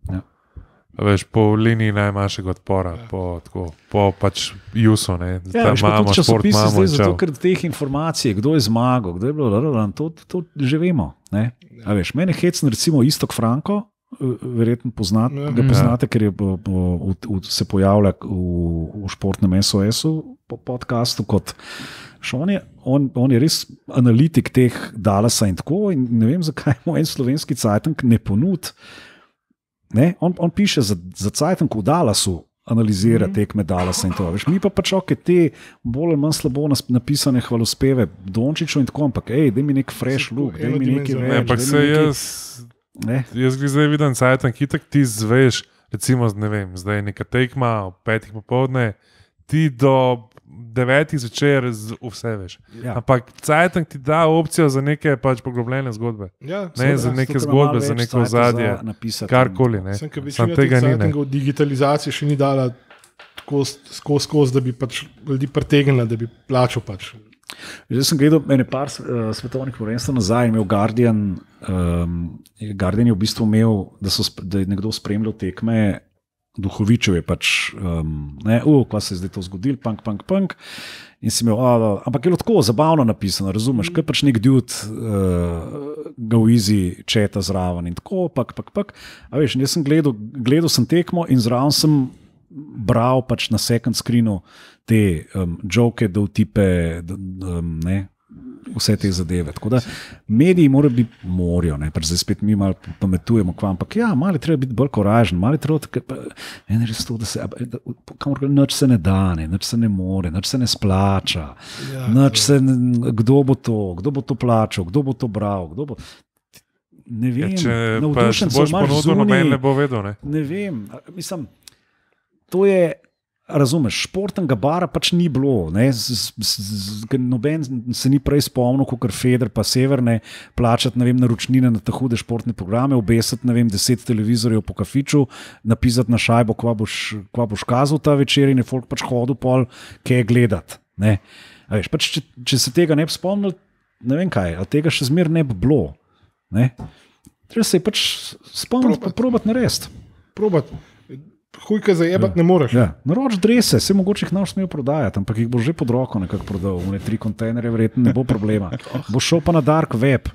Ja. Veš, po liniji najmanjšega odpora, po pač Juso. Ja, imamo časopise zdaj, zato ker teh informacij, kdo je zmagal, kdo je bilo, to že vemo. Veš, mene hecno recimo Istok Franko, verjetno poznate, ker se pojavlja v športnem SOS-u po podcastu kot Šon. On je res analitik teh Dallasa in tako, in ne vem, zakaj mu en slovenski cajtank ne ponudi. On piše za cajtank v Dallasu, analizira tekme Dallasa in to. Veš, mi pa pač te bolj ali manj slabo napisane hvalospeve Dončiću in tako, ampak daj mi nek fresh look, daj mi nekaj več. Ampak se jaz zdaj vidim cajtank, itak ti zveš, recimo, ne vem, zdaj neka tekma ob 5 popoldne, ti do 9 zvečer vse veš. Ja. Ampak cajtank ti da opcijo za neke pač poglobljene zgodbe. Ja, za neke zgodbe, za neko ozadje, karkoli. Sam tega ni. V digitalizaciji še ni dala skozi, da bi pač ljudi pritegnila, da bi plačal pač. Zdaj sem gledal par svetovnih prvenstv nazaj in imel Guardian je v bistvu imel, da je nekdo spremljal tekme. Duhovičev je pač, kva se je zdaj to zgodil, punk. In si imel, ampak je bilo tako zabavno napisano, razumeš, kaj pač nek dude ga v easy četa zraven in tako, pak. A veš, jaz sem gledal sem tekmo in zraven sem bral pač na second screenu te joke, dovtipe, vse te zadeve. Tako da mediji morajo, pač zdaj spet mi malo pametujemo k vam, ampak malo je treba biti bolj koražen, malo je treba res to, da se nič se ne da, nič se ne more, nič se ne splača, kdo bo to plačal, kdo bo to bral, kdo bo... Ne vem, navdušen sem, imaš zunaj, ne bo vedel, ne vem, mislim, to je... Razumeš, športnega bara pač ni bilo. Noben se ni prej spomnil, kot Feder pa Severne, plačati naročnine na te hude športne programe, obesati 10 televizorjev po kafiču, napisati na šajbo, kva boš kazal ta večer in je folk pač hodil pol, kaj gledati. Veš, pač, če se tega ne bi spomnil, ne vem kaj, ali tega še zmer ne bi bilo. Treba se je pač spomniti, pa probati narediti. Hujka zajebati ne moreš. Naroč drese, se mogoče jih ne boš smel prodajati, ampak jih boš že pod roko nekako prodal. V 3 kontejnerje verjetno ne bo problema. Boš šel pa na dark web.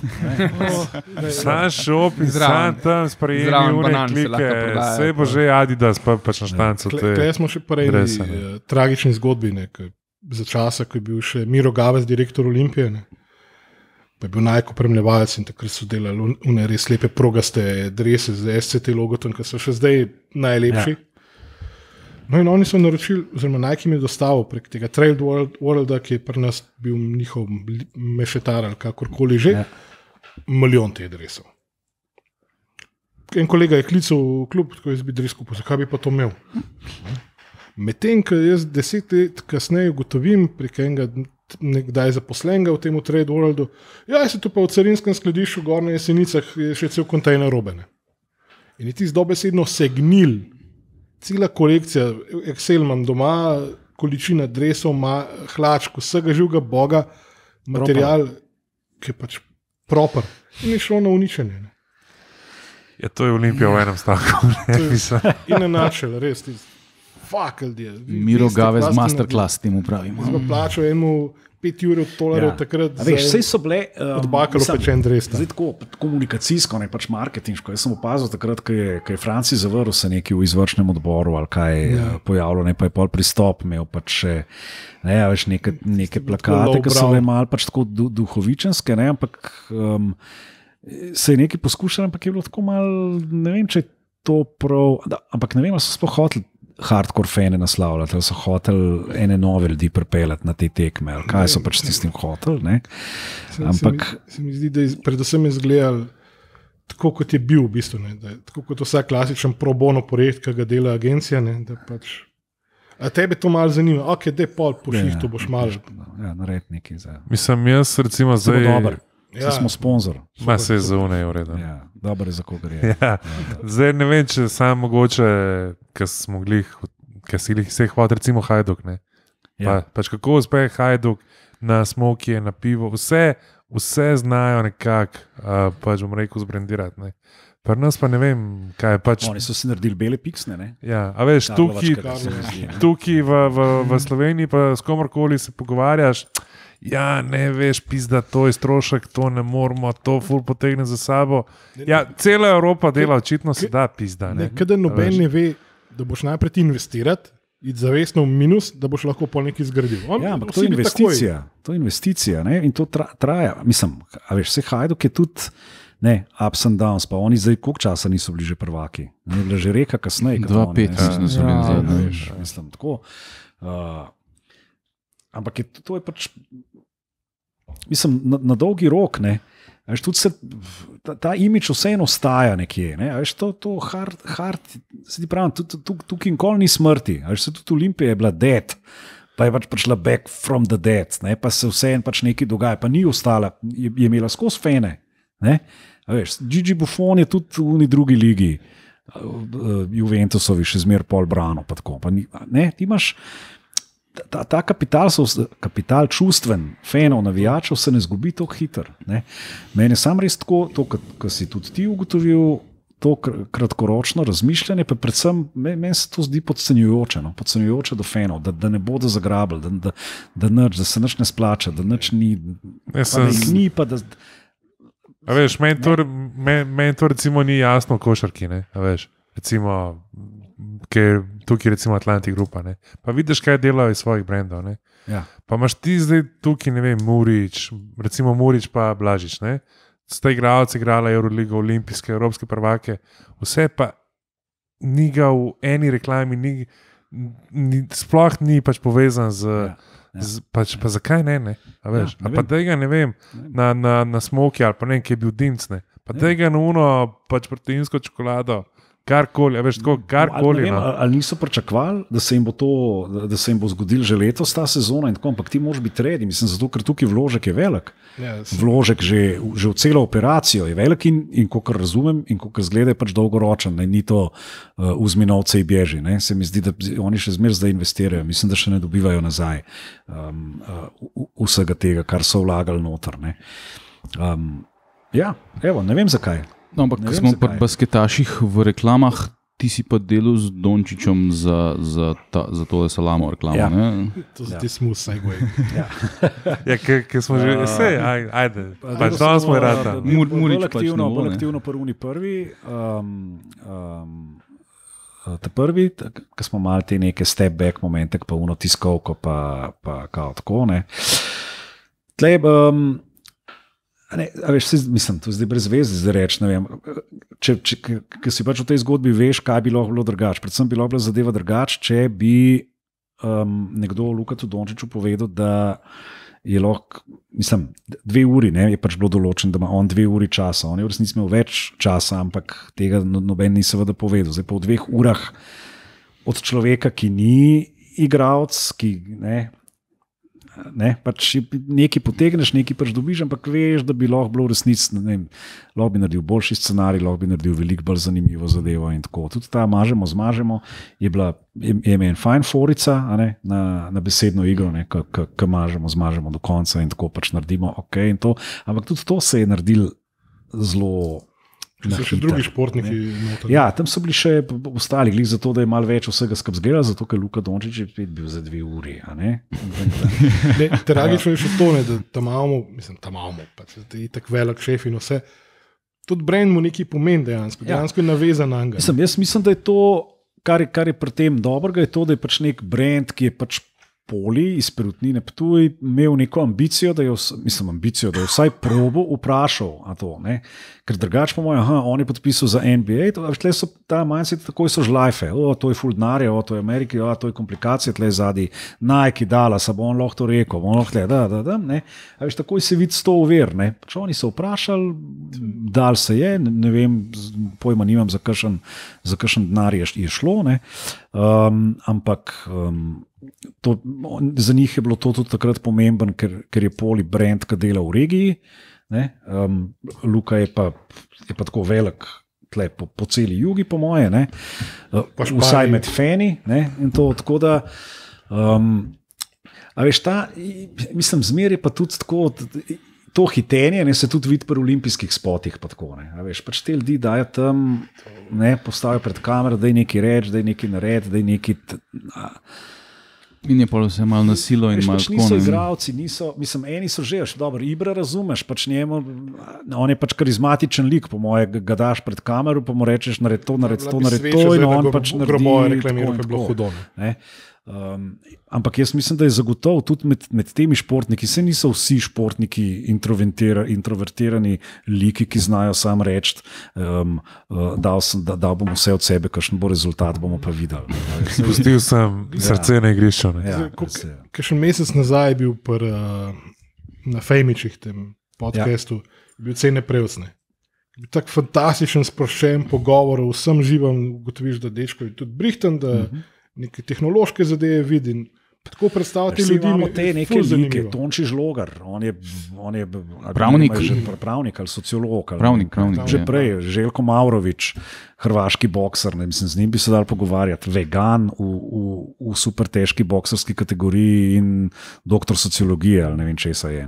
Sam šop in sam tam sprejeli une klike. Vse bo že Adidas pač na štancu. Tukaj smo še prejeli tragični zgodbi, za časa, ko je bil še Miro Gavez, direktor Olimpije. Pa je bil najupremljevalec in takrat so delali une res lepe progaste drese z SCT logotom, ki so še zdaj najlepši. No in oni so naročili, oziroma Nike mi je dostavil prek tega Trail Worlda, ki je pri nas bil njihov mešetar ali kakorkoli že, 1 milijon teh dresov. En kolega je klical v klub, tako jaz bi dres kupil, zakaj bi pa to imel? Medtem, ko jaz 10 let kasneje ugotovim prek enega nekdaj zaposlenega v tem Trade Worldu, se tu pa v carinskem skladišču gor na Jesenicah je še cel kontejner robene. In je tisto dobesedno segnil, cela kolekcija, Excel imam doma, količina dresov, hlačk, vsega živega boga, material, ki je pač proper. In je šlo na uničenje. To je Olimpija v enem stavku. In na načel, res tisto. Miro Gavez masterclass temu pravimo. Zdaj plačal enemu $5 takrat. Vse so bile odbakalo pečen dres. Zdaj tako komunikacijsko, ne pač marketinško. Jaz sem opazil takrat, ko je Franci zavrl se neki v izvršnem odboru ali kaj pojavilo, pa je pol pristop imel pač še neke plakate, ki so bile malo pač tako duhovičenske, ampak se je nekaj poskušalo, ampak je bilo tako malo, ne vem, če je to prav, ampak ne vem, ali so sploh hoteli hardcore fane naslavljati, ali so hoteli ene nove ljudi pripeljati na te tekme, ali kaj so pač s tistim hoteli. Ampak se mi zdi, da je predvsem izgledal tako, kot je bil v bistvu, tako kot vsak klasičen pro bono projekt, ki ga dela agencija, da pač a tebe to malo zanima, da pol pošlih, to boš malo. Nared nekaj za. Mislim, jaz recimo zdaj... Smo sponzor. Ma se je za unaj uredno. Dobro je, za koga gre. Zdaj ne vem, če sam mogoče, ker si jih vseh hvat, recimo Hajduk. Pač kako uspe Hajduk na smokije, na pivo, vse vse znajo nekako, pač bom rekel, zbrendirati. Ne. Pri nas pa ne vem, kaj je pač. Oni so si naredili bele piksne, ne? Ja, a veš, tukaj v Sloveniji pa s komorkoli se pogovarjaš, ja, ne veš, pizda, to je strošek, to ne moramo, to ful potegne za sabo. Ja, cela Evropa dela, očitno se da pizda. Kada noben ne ve, da boš najprej investirati, iti zavestno v minus, da boš lahko pol nekaj zgradil. Ja, ampak to je investicija. To je investicija, ne? In to traja. Mislim, a veš, vse Hajduk je tudi, ne, ups and downs, pa oni zdaj koliko časa niso bili že prvaki. Ne je bila že reka kasneje. 2-5 so bili zadnji. Mislim, tako. Ampak to je pač, mislim, na dolgi rok, ne, veš, tudi se, ta imidž vseeno ostaja nekje, ne, veš, to hard, se ti pravim, tukaj nikoli ni smrti, veš, se tudi Olimpija je bila dead, pa je pač prišla back from the dead, ne, pa se vseeno pač nekaj dogaja, pa ni ostala, je imela skozi fene, ne, veš, Gigi Buffon je tudi v drugi ligi, Juventusovi še zmer pol brano, pa tako, pa ni, ne, ti imaš, ta kapital čustven, fenov, navijačev se ne zgubi tako hitro. Meni je sam res tako, to, kar si tudi ti ugotovil, to kratkoročno razmišljanje, pa predvsem meni se to zdi podcenjujoče, no? Podcenjujoče do fenov, da ne bodo zagrabili, da se nič ne splača, da nič ni, ni pa da... A veš, meni to recimo ni jasno v košarki, ne, a veš, recimo, ker tukaj recimo Atlantic Grupa, ne, pa vidiš, kaj delajo iz svojih brendov, ne, ja. Pa imaš ti zdaj tukaj, ne vem, Murič, recimo Murič pa Blažič, ne, sta igralci igrala Euroligo, olimpijske, evropske prvake, vse pa ni ga v eni reklami, sploh ni pač povezan z... Ja. Pa zakaj ne? A veš, ja, pa tega ne vem, na smoki ali pa ne, ki je bil dimc, ne, pa tega na uno, pač proteinsko čokolado, karkoli, a veš, tako, karkoli. Ali niso pričakovali, da se jim bo zgodil že letos ta sezona in tako, ampak ti moraš biti redi, mislim, zato, ker tukaj vložek je velik. Yes. Vložek že v celo operacijo je velik in kolikor razumem in kolikor zgleda je pač dolgoročen, ne, ni to vzminovce in bježi, ne, se mi zdi, da oni še zmer zdaj investirajo, mislim, da še ne dobivajo nazaj vsega tega, kar so vlagali noter, ne. Ja, evo, ne vem zakaj. No, ampak ko smo pri basketaših v reklamah, ti si pa delal z Dončićem za to salamo reklamo. Ja. To za ti smooth segway. Ja, ker smo že vse, ajde, pač tam smo rata. Bolj aktivno prvi. Ta prvi, ko smo imeli te neke step back momente, pa uno tiskovko, pa kao tako, ne. Tle, ne, a veš, mislim, to zdaj brez veze zdaj reči, ne vem, če si pač v tej zgodbi veš, kaj bi lahko bilo drugače. Predvsem bi lahko bila zadeva drugače, če bi nekdo Lukatu Dončiću povedal, da je lahko, mislim, 2 uri, ne, je pač bilo določen, da ima on 2 uri časa. On je v resnici imel več časa, ampak tega noben ni seveda povedal. Zdaj pa v 2 urah od človeka, ki ni igralec, ki ne, pač nekaj potegneš, nekaj pač dobiš, ampak veš, da bi lahko bilo v resnici, ne vem, lahko bi naredil boljši scenarij, lahko bi naredil veliko bolj zanimivo zadevo in tako. Tudi ta zmažemo, je meni fajn forica, ne, na besedno igro, ko zmažemo do konca in tako pač naredimo ok in to, ampak tudi to se je naredil zelo... So še drugi športniki. Ja, tam so bili še ostali, glih zato, da je malo več vsega skupaj zgledal, zato, ker Luka Dončić je spet bil za 2 uri. Tragično je še to, da tam imamo, pač, da je tako velik šef in vse. Tudi brand mu nekaj pomeni dejansko, dejansko je navezan na njega. Jaz mislim, da je to, kar je pri tem dobrega, je to, da je pač nek brand, ki je pač Poli iz Perutnine Ptuj imel neko ambicijo, da je vsaj probo vprašal na to, ne? Ker drugače po mojem, on je podpisal za NBA, tle so ta mindset, takoj so žlajfe, to je full denarja, to je Amerika, to je komplikacija, tle zadnji Nike, Dallas, bo on lahko to rekel, bo on lahko ne? A veš, takoj se vidi 100 uver, ne? Pač oni so vprašali, dal se je, ne vem, pojma nimam, za kakšen denar je šlo, ne? Ampak za njih je bilo to tudi takrat pomemben, ker je Poli brand, ki dela v regiji. Luka je pa tako velik tle, po celi jugi, po moje, ne? Vsaj med fani. In to tako da. A veš, mislim, zmer je pa tudi tako. to hitenje se tudi vidi pri olimpijskih spotih. Pač te ljudi dajo tam, postavijo pred kamero, da je nekaj reči, da je nekaj narediti, da je nekaj. In je pa vse malo na silo in malo tako. Niso igralci, eni so že, dobro, Ibra razumeš, pač njemu, on je pač karizmatičen lik, po moje, ga daš pred kamero, pa mu rečeš, naredi to, in on pač naredi. Gromoje reklamiral, pa je bilo hudo. Ampak jaz mislim, da je zagotovo tudi med temi športniki, se niso vsi športniki introvertirani liki, ki znajo sam reči, da bomo vse od sebe, kakšen bo rezultat, bomo pa videli. Spustil sem srce na igrišču. Kakšen mesec nazaj je bil na Fejmičih, tem podcastu, bil Cene Prevcne. Tak fantastičen, sproščen pogovor, vsem živam, ugotoviš, da dečko je tudi brihten, da neke tehnološke zadeve vidim. Tako predstavljati ljudi. Imamo te neke like, Tonči Žlogar, on je pravnik ali sociolog. Pravnik. Že prej, Željko Mavrović, hrvaški bokser, z njim bi se dal pogovarjati, vegan v super težki bokserski kategoriji in doktor sociologije, ali ne vem, česa je.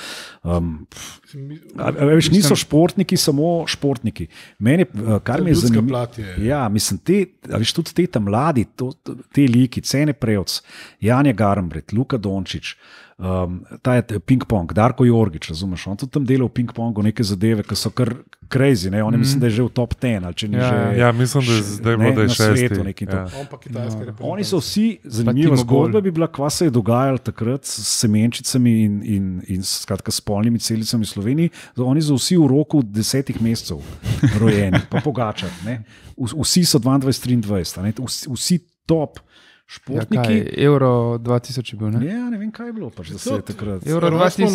Niso športniki, samo športniki. Meni, kar me je zanimivo, tudi te tam mladi, te liki, Cene Prevc, Janja Garnbret, Luka Dončić, ta je ping-pong, Darko Jorgić, razumeš, on tudi tam dela v ping-pongu neke zadeve, ki so kar crazy, on je mislim, da je že v top 10, ali če ni že mislim, da je bilo šesti. Oni so vsi, zanimiva zgodba bi bila, kva se je dogajalo takrat s semenčicami in skratka s polnimi celicami v Sloveniji, oni so vsi v roku 10 mesecev rojeni, pa Pogačar, vsi so 22-23, vsi top športniki. Euro 2000 je bil, ne? Ja, ne vem, kaj je bilo, pač, da se je takrat. Euro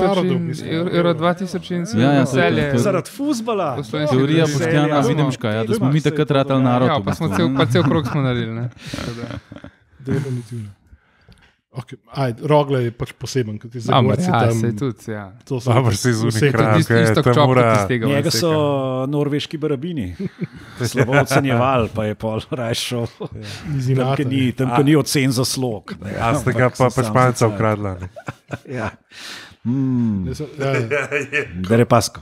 2000 in veselje. Zaradi fuzbala. Teorija Boštjana Videmška, da smo mi takrat ratali narod. Ja, pa cel krog smo naredili, ne? Definitivno. Rogle je pač poseben, kot je Zagorci tam. Se tudi, ja. Amor se izvuni kraj, njega so norveški barabini. Slabo ocenjeval, pa je pol rajšel. Tam, ko ni ocen za slog. A ste ga pa Španca ukradla. Ja. Dere Pasko.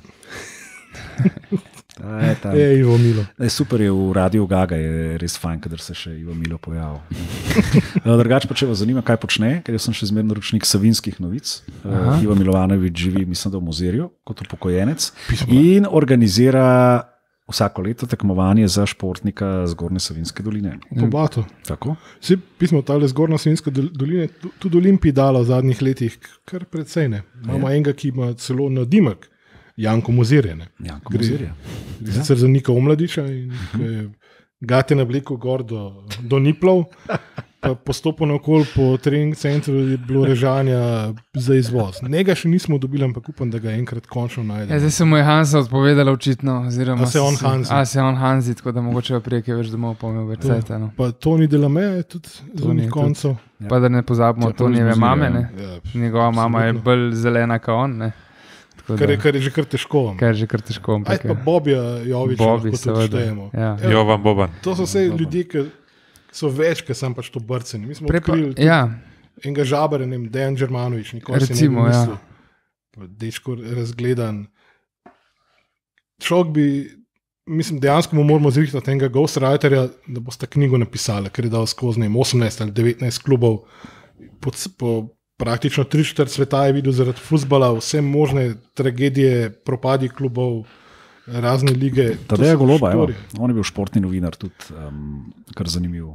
Ivo Milo. Super je v Radiu Gaga, je res fajn, kadar se še Ivo Milo pojavil. Drugače pa, če vas zanima, kaj počne, ker jaz sem še zmerno naročnik Savinskih novic. Ivo Milovanović živi, mislim, da v Mozirju, kot upokojenec. In organizira vsako leto tekmovanje za športnika Zgornje Savinjske doline. Pobato. Tako? Pismo tale Zgornja Savinjske doline tudi Olimpiji dala v zadnjih letih kar precej ne. Imamo enega, ki ima celo nadimek. Janko Mozirje. Sicer za Nika Omladiča in gate na bliku gor do Niplov, pa postopno okoli po trening centru je bilo režanja za izvoz. Njega še nismo dobili, ampak upam, da ga enkrat končno najdemo. Zdaj se mu je Hansa odpovedala očitno. A se on Hanzi, tako da mogoče prijeke več domov pomel več cajta. Pa Toni Delame je tudi zadnjih koncev. Pa da ne pozabimo Tonijeve mame, ne? Njegova mama je bolj zelena kao on, ne? Kar je že kar težko. Ajde pa Bobja Jovića lahko tudi štejemo. Jovan Boban. To so vse ljudje, ki so več, ki sem pač to brceni. Mi smo odkrili enega žabara, Dejan Đermanović, nikoli si ne bi mislil. Dečko razgledan. Človek bi, mislim, dejansko mu moramo zrihtati enega ghostwriterja, da boste knjigo napisali, ker je dal skozi 18 ali 19 klubov po praktično 3/4 sveta je videl zaradi fuzbala, vse možne tragedije, propadi klubov, razne lige. Tadeja Goloba, on je bil športni novinar, tudi kar zanimivo.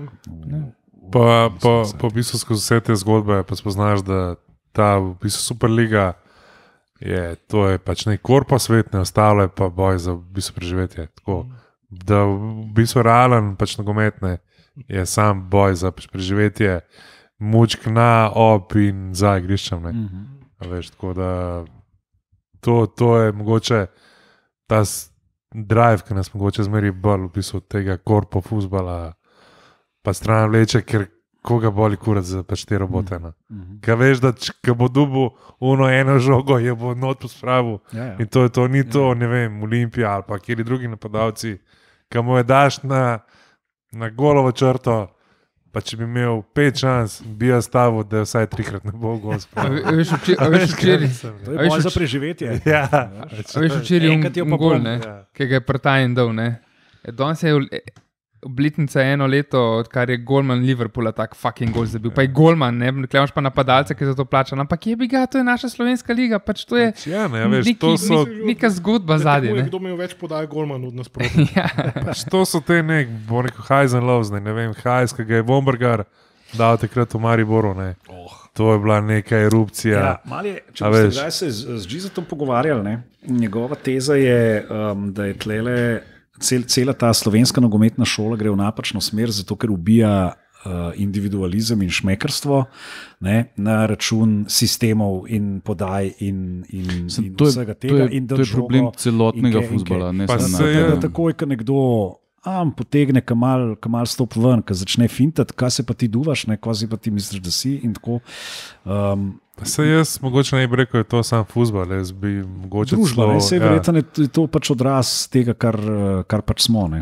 Pa v bistvu skozi vse te zgodbe pa spoznaš, da ta v bistvu Superliga to je pač nek korpo svet, ne ostalo je pa boj za v bistvu preživetje. Tako, da v bistvu realen pač nogometne je sam boj za preživetje, mučk na, ob in za igriščem. Veš, tako da to je mogoče ta drive, ki nas mogoče zmeri bolj v bistvu tega korpo fuzbala pa stran vleče, ker koga boli kurac za pač te robote. Kaj veš, da ko bo dubu eno žogo, je bo not pospravil. In to ni to, ne vem, Olimpija ali pa kjeri drugi napadalci, ki mu je daš na golovo črto, Pa če bi imel 5 šans, bi jaz stavil, da vsaj 3-krat ne bo gol. Veš včeraj. To je bolj za preživetje. Ja. Veš včeraj gol, ki ga je Prtajn dal. Danes je obletnica 1 leto, odkar je golman Liverpoola tak fucking gol zabil. Pa je golman, ne imaš pa napadalca, ki za to plača. Ampak je bi ga, to je naša slovenska liga. Pač to je neka zgodba zadnja. Kdo ima več podaj golman od nasprotnika. Ja. Pač to so te bo rekel highs and lows, ne vem, highs, ki ga je Bombergar dal takrat v Mariboru. To je bila neka erupcija. Ja, če bi se z Gizetom pogovarjali, njegova teza je, da je tlele cela ta slovenska nogometna šola gre v napačno smer, zato ker ubija individualizem in šmekerstvo na račun sistemov in podaj in vsega tega. To je problem celotnega fuzbala. Takoj, ko nekdo potegne, ko mal stop ven, ko začne fintati, kaj se pa ti duvaš, kaj si pa ti misliš, da si in tako. Jaz mogoče ne bi rekel, da je to sam fuzbal, jaz bi mogoče družba, verjetno je to pač odraz tega, kar pač smo. Ne?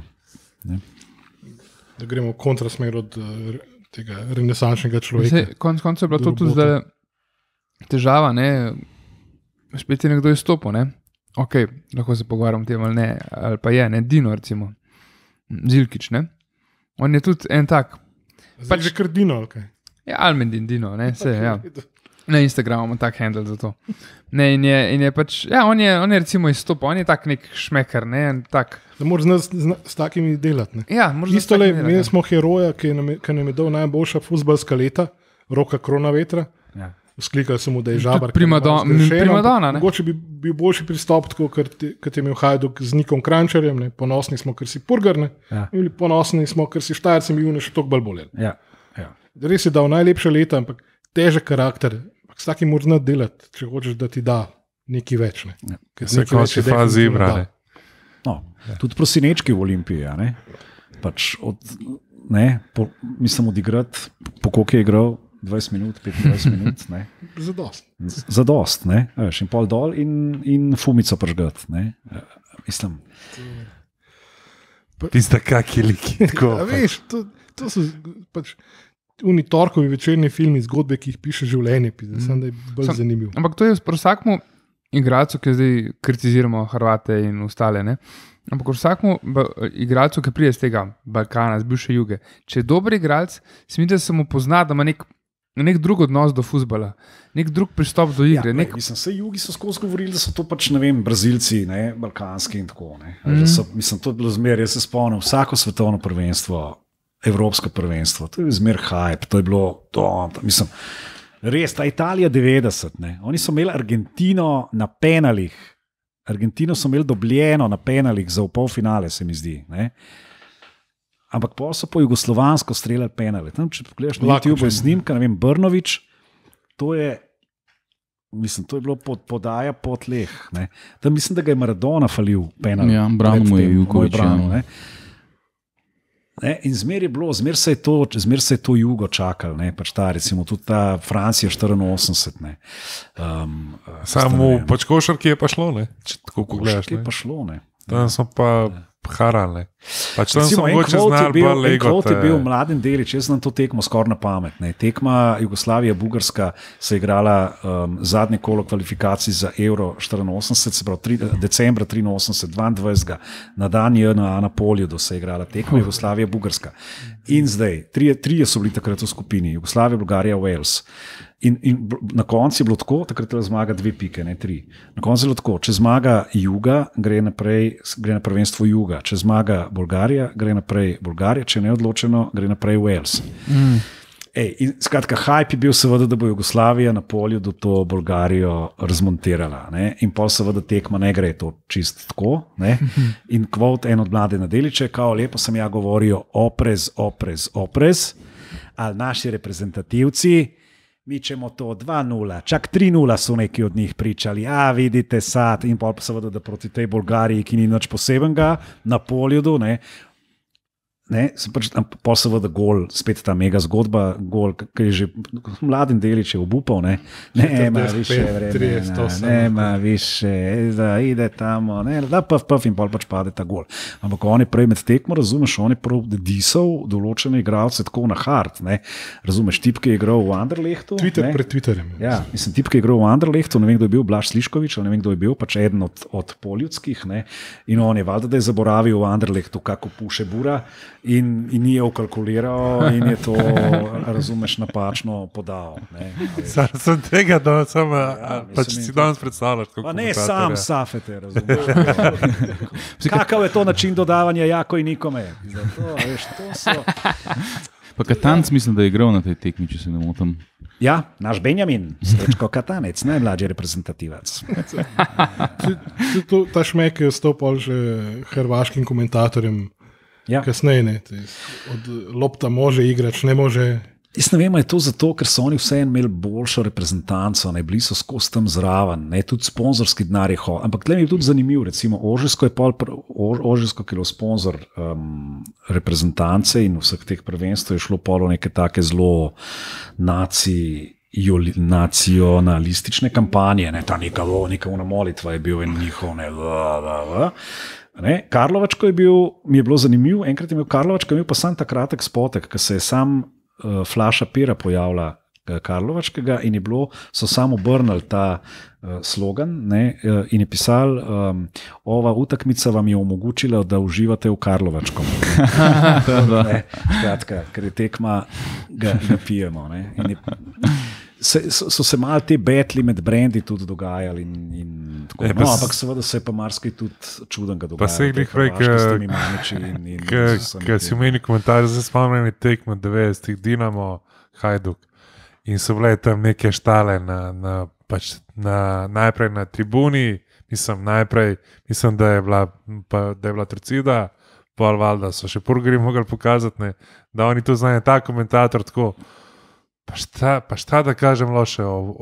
Da gremo v kontrasmer od tega renesančnega človeka. Konec je bila to tudi težava, spet je nekdo izstopil, ok, lahko se pogovarjam o tem ali ne, ali pa je, Dino recimo, Zilkič, on je tudi en tak. Zdaj že kar Dino, ali kaj? Ja, Almendin Dino, vse, ja. Na Instagramu ima tak handle za to. In je pač, on je recimo izstopil, on je tak nek šmeker, tak. Da moraš s takimi delati, Ja, isto le, mi smo heroja, ki nam je dal najboljša fuzbalska leta, Roka Kronavetra. Ja. Sklikali sem mu, da je žabar. Primadona, Mogoče bi bil boljši pristop, kot je imel Hajduk z Nikom Krančarjem, ponosni smo, ker si Purgar, ponosni smo, ker si Štajerci, mi še toliko bolj boleli. Ja. Res je dal najlepša leta, ampak težek karakter. S takim moraš znati delati, če hočeš, da ti da nekaj več. Se končni fazi ibrane. Tudi prosinečki v Olimpiji. Pač mislim odigrati, po koliko je igral, 20 minut, 25 minut. Zadost. In pol dol in fumico pržgati. Mislim. Tista kaki liki. Veš, to so pač oni torkovi večerni filmi, zgodbe, ki jih piše življenje, da je bolj zanimiv. Ampak to je vsakmu igralcu, ki zdaj kritiziramo Hrvate in ostale, ampak vsakmu igralcu, ki pride z tega Balkana, z bivše Juge, če je dober igralec, se mi da se mu pozna, da ima nek drug odnos do fuzbala, nek drug pristop do igre. Vse Jugi so skozi govorili, da so to pač, Brazilci, balkanski in tako. Mislim, to je bilo zmer, jaz se spomnim, vsako svetovno prvenstvo, Evropsko prvenstvo, to je zmer hype, to je bilo, mislim, res, ta Italija 90, oni so imeli Argentino na penalih, Argentino so imeli dobljeno na penalih za v polfinale, se mi zdi, ampak pa so po jugoslovansko streljali penale, tam, če pogledaš na YouTube snimka, Brnović, to je bilo podaja po tleh, tam mislim, da ga je Maradona falil penale. Ja, brano mu je Jugović, In zmer se je to jugo čakalo, pač recimo tudi ta Francija 84. Samo pač košarki je pa šlo, če tako gledaš. Košarki je pa šlo, Tam so pa harali. Pač tam so mogoče znali pa Lego. Kot je bil Mladen Delić, jaz znam to tekmo skoraj na pamet. Tekma Jugoslavija-Bugarska se je igrala zadnje kolo kvalifikacij za Euro 84, se pravi decembra 83, 22. Na dan JNA na Poljudu se je igrala tekma Jugoslavija-Bugarska. In zdaj, trije so bili takrat v skupini, Jugoslavija, Bulgarija, Wales. In na koncu je bilo tako, takrat je zmaga 2 pike, ne 3. Na koncu je bilo tako, če zmaga Juga, gre na prvenstvo Juga, če zmaga Bolgarija, gre naprej Bolgarija, če ne odločeno, gre naprej Wales. Skratka, hype je bil seveda, da bo Jugoslavija na polju do to Bolgarijo razmontirala. In pol seveda tekma ne gre to čist tako. In kvot en od Mladena Delića, kao lepo sem ja govorio, oprez, ali naši reprezentativci, mi ćemo to 2-0, čak 3-0 so neki od njih pričali, vidite sad, in pa seveda, da proti tej Bolgariji, ki ni nič posebenega, na poljudu, Pol seveda gol, spet ta mega zgodba, gol, ki je že mladim Delić je obupal, nema više vremena, nema više, ide tamo, da paf in pol pač pade ta gol. Ampak on je prej med tekmo, razumeš, on je prav disal določene igralce tako na hard, razumeš, tip, ki je igral v Anderlechtu. Twitter pred Twitterjem. Ja, mislim, tip, ki je igral v Anderlechtu, ne vem, kdo je bil, Blaž Slišković, ne vem, kdo je bil, pač eden od poljudskih, in on je valjda, da je zaboravil v Anderlechtu, kako puše bura, in ni je ukalkuliral in je to, razumeš, napačno podal. Sem tega, da pač si danes predstavljaš. Ne, sam Safete, razumeš. Kakav je to način dodavanja jako in nikome? Zato, veš, to so... Pa Katanc mislim, da je igral na tej tekmi, če se ne motim. Ja, naš Benjamin, Stečko Katanec, najmlađi reprezentativac. Ta Šmek je stopal že hrvaškim komentatorjem. Ja. Kasneje, od lopta može igrač, ne može. Jaz ne vem, je to zato, ker so oni vseeno imeli boljšo reprezentanco, bili so skozi tam zraven, tudi sponzorski denar je hodil. Ampak tle mi je tudi zanimiv, recimo Ožesko, ki je bil sponzor reprezentance in vseh teh prvenstv, je šlo polo neke take zelo nacionalistične kampanje, ta neka molitva je bil in njihov Karlovačko je bil, mi je bilo zanimivo, enkrat je imel Karlovačko, imel pa sam ta kratek spotek, ko se je sam flaša pera pojavila Karlovačkega in je bilo, so sam obrnili ta slogan in je pisal, ova utakmica vam je omogočila, da uživate v Karlovačkom. Skratka, ker je tekma, ga pijemo. So se malo te betli med brendi tudi dogajali in tako. Ampak seveda se je pa marsikaj tudi čudenega dogajalo. Pa se jih prej, ker si umeni komentar, zdaj spomnim tekmo 90-ih Dinamo, Hajduk in so bile tam neke štale najprej na tribuni, mislim, da je bila Torcida, pol valjda so še purgeri mogli pokazati, da oni tu znajo ta komentator tako. Pa šta da kažem loše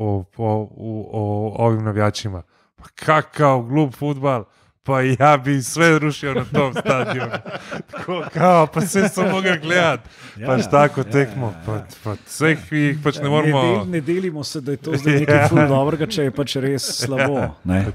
o ovim navijačima? Pa kakav glup futbal, pa ja bi sve rušio na tom stadionu. Tako, pa sve so mogli gledati. Pač tako tekmo. Pa vseh jih pač ne moramo... Ne delimo se, da je to zdaj nekaj ful dobrega, če je pač res slabo.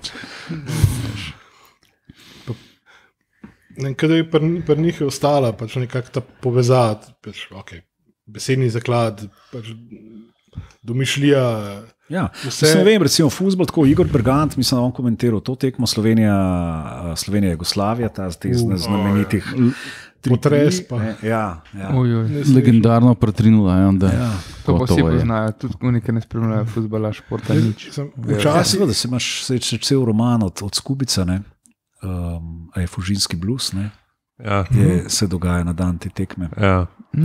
Kada je pri njih ostala pač nekako ta povezava, pač okej. Besedni zaklad, pač domišljija. Ja, ne vem, recimo fuzbol, tako Igor Bergant, mislim, da on komentiral to tekmo Slovenija-Jugoslavija, ta znamenitih potres pa. Legendarno pretrinula. To pa vsi poznajo, tudi nekaj ne spremljajo fuzbola, športa, nič. Včasih, da se imaš cel roman od Skubica, je Fužinski blues, se dogaja na dan te tekme. Ja.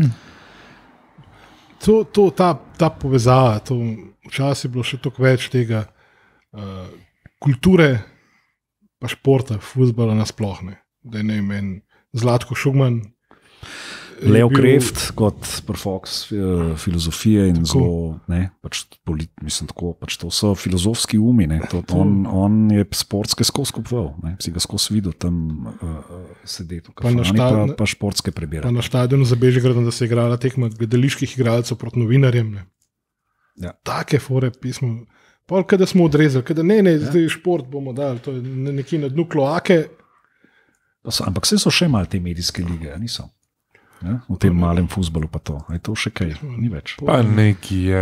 Ta povezava, včasih je bilo še toliko več tega kulture, pa športa, fuzbola nasploh. Da je en Zlatko Šugman. Leo Kreft kot Fox filozofije in zelo, mislim tako, pač to so filozofski umi, on je sportske skozi kupoval, si ga skozi videl tam sedeti v kafani, pa športske prebirati. Pa na štadionu za Bežigradom, da se je igrala tekma gledaliških igralcev proti novinarjem. Take fore pismo. Pol, kada smo odrezali, kada zdaj šport bomo dali, to je nekje na dnu kloake. Ampak vse so še malo te medijske lige, niso? V tem malem fuzbolu pa to. Je to še kaj? Ni več. Pa neki je.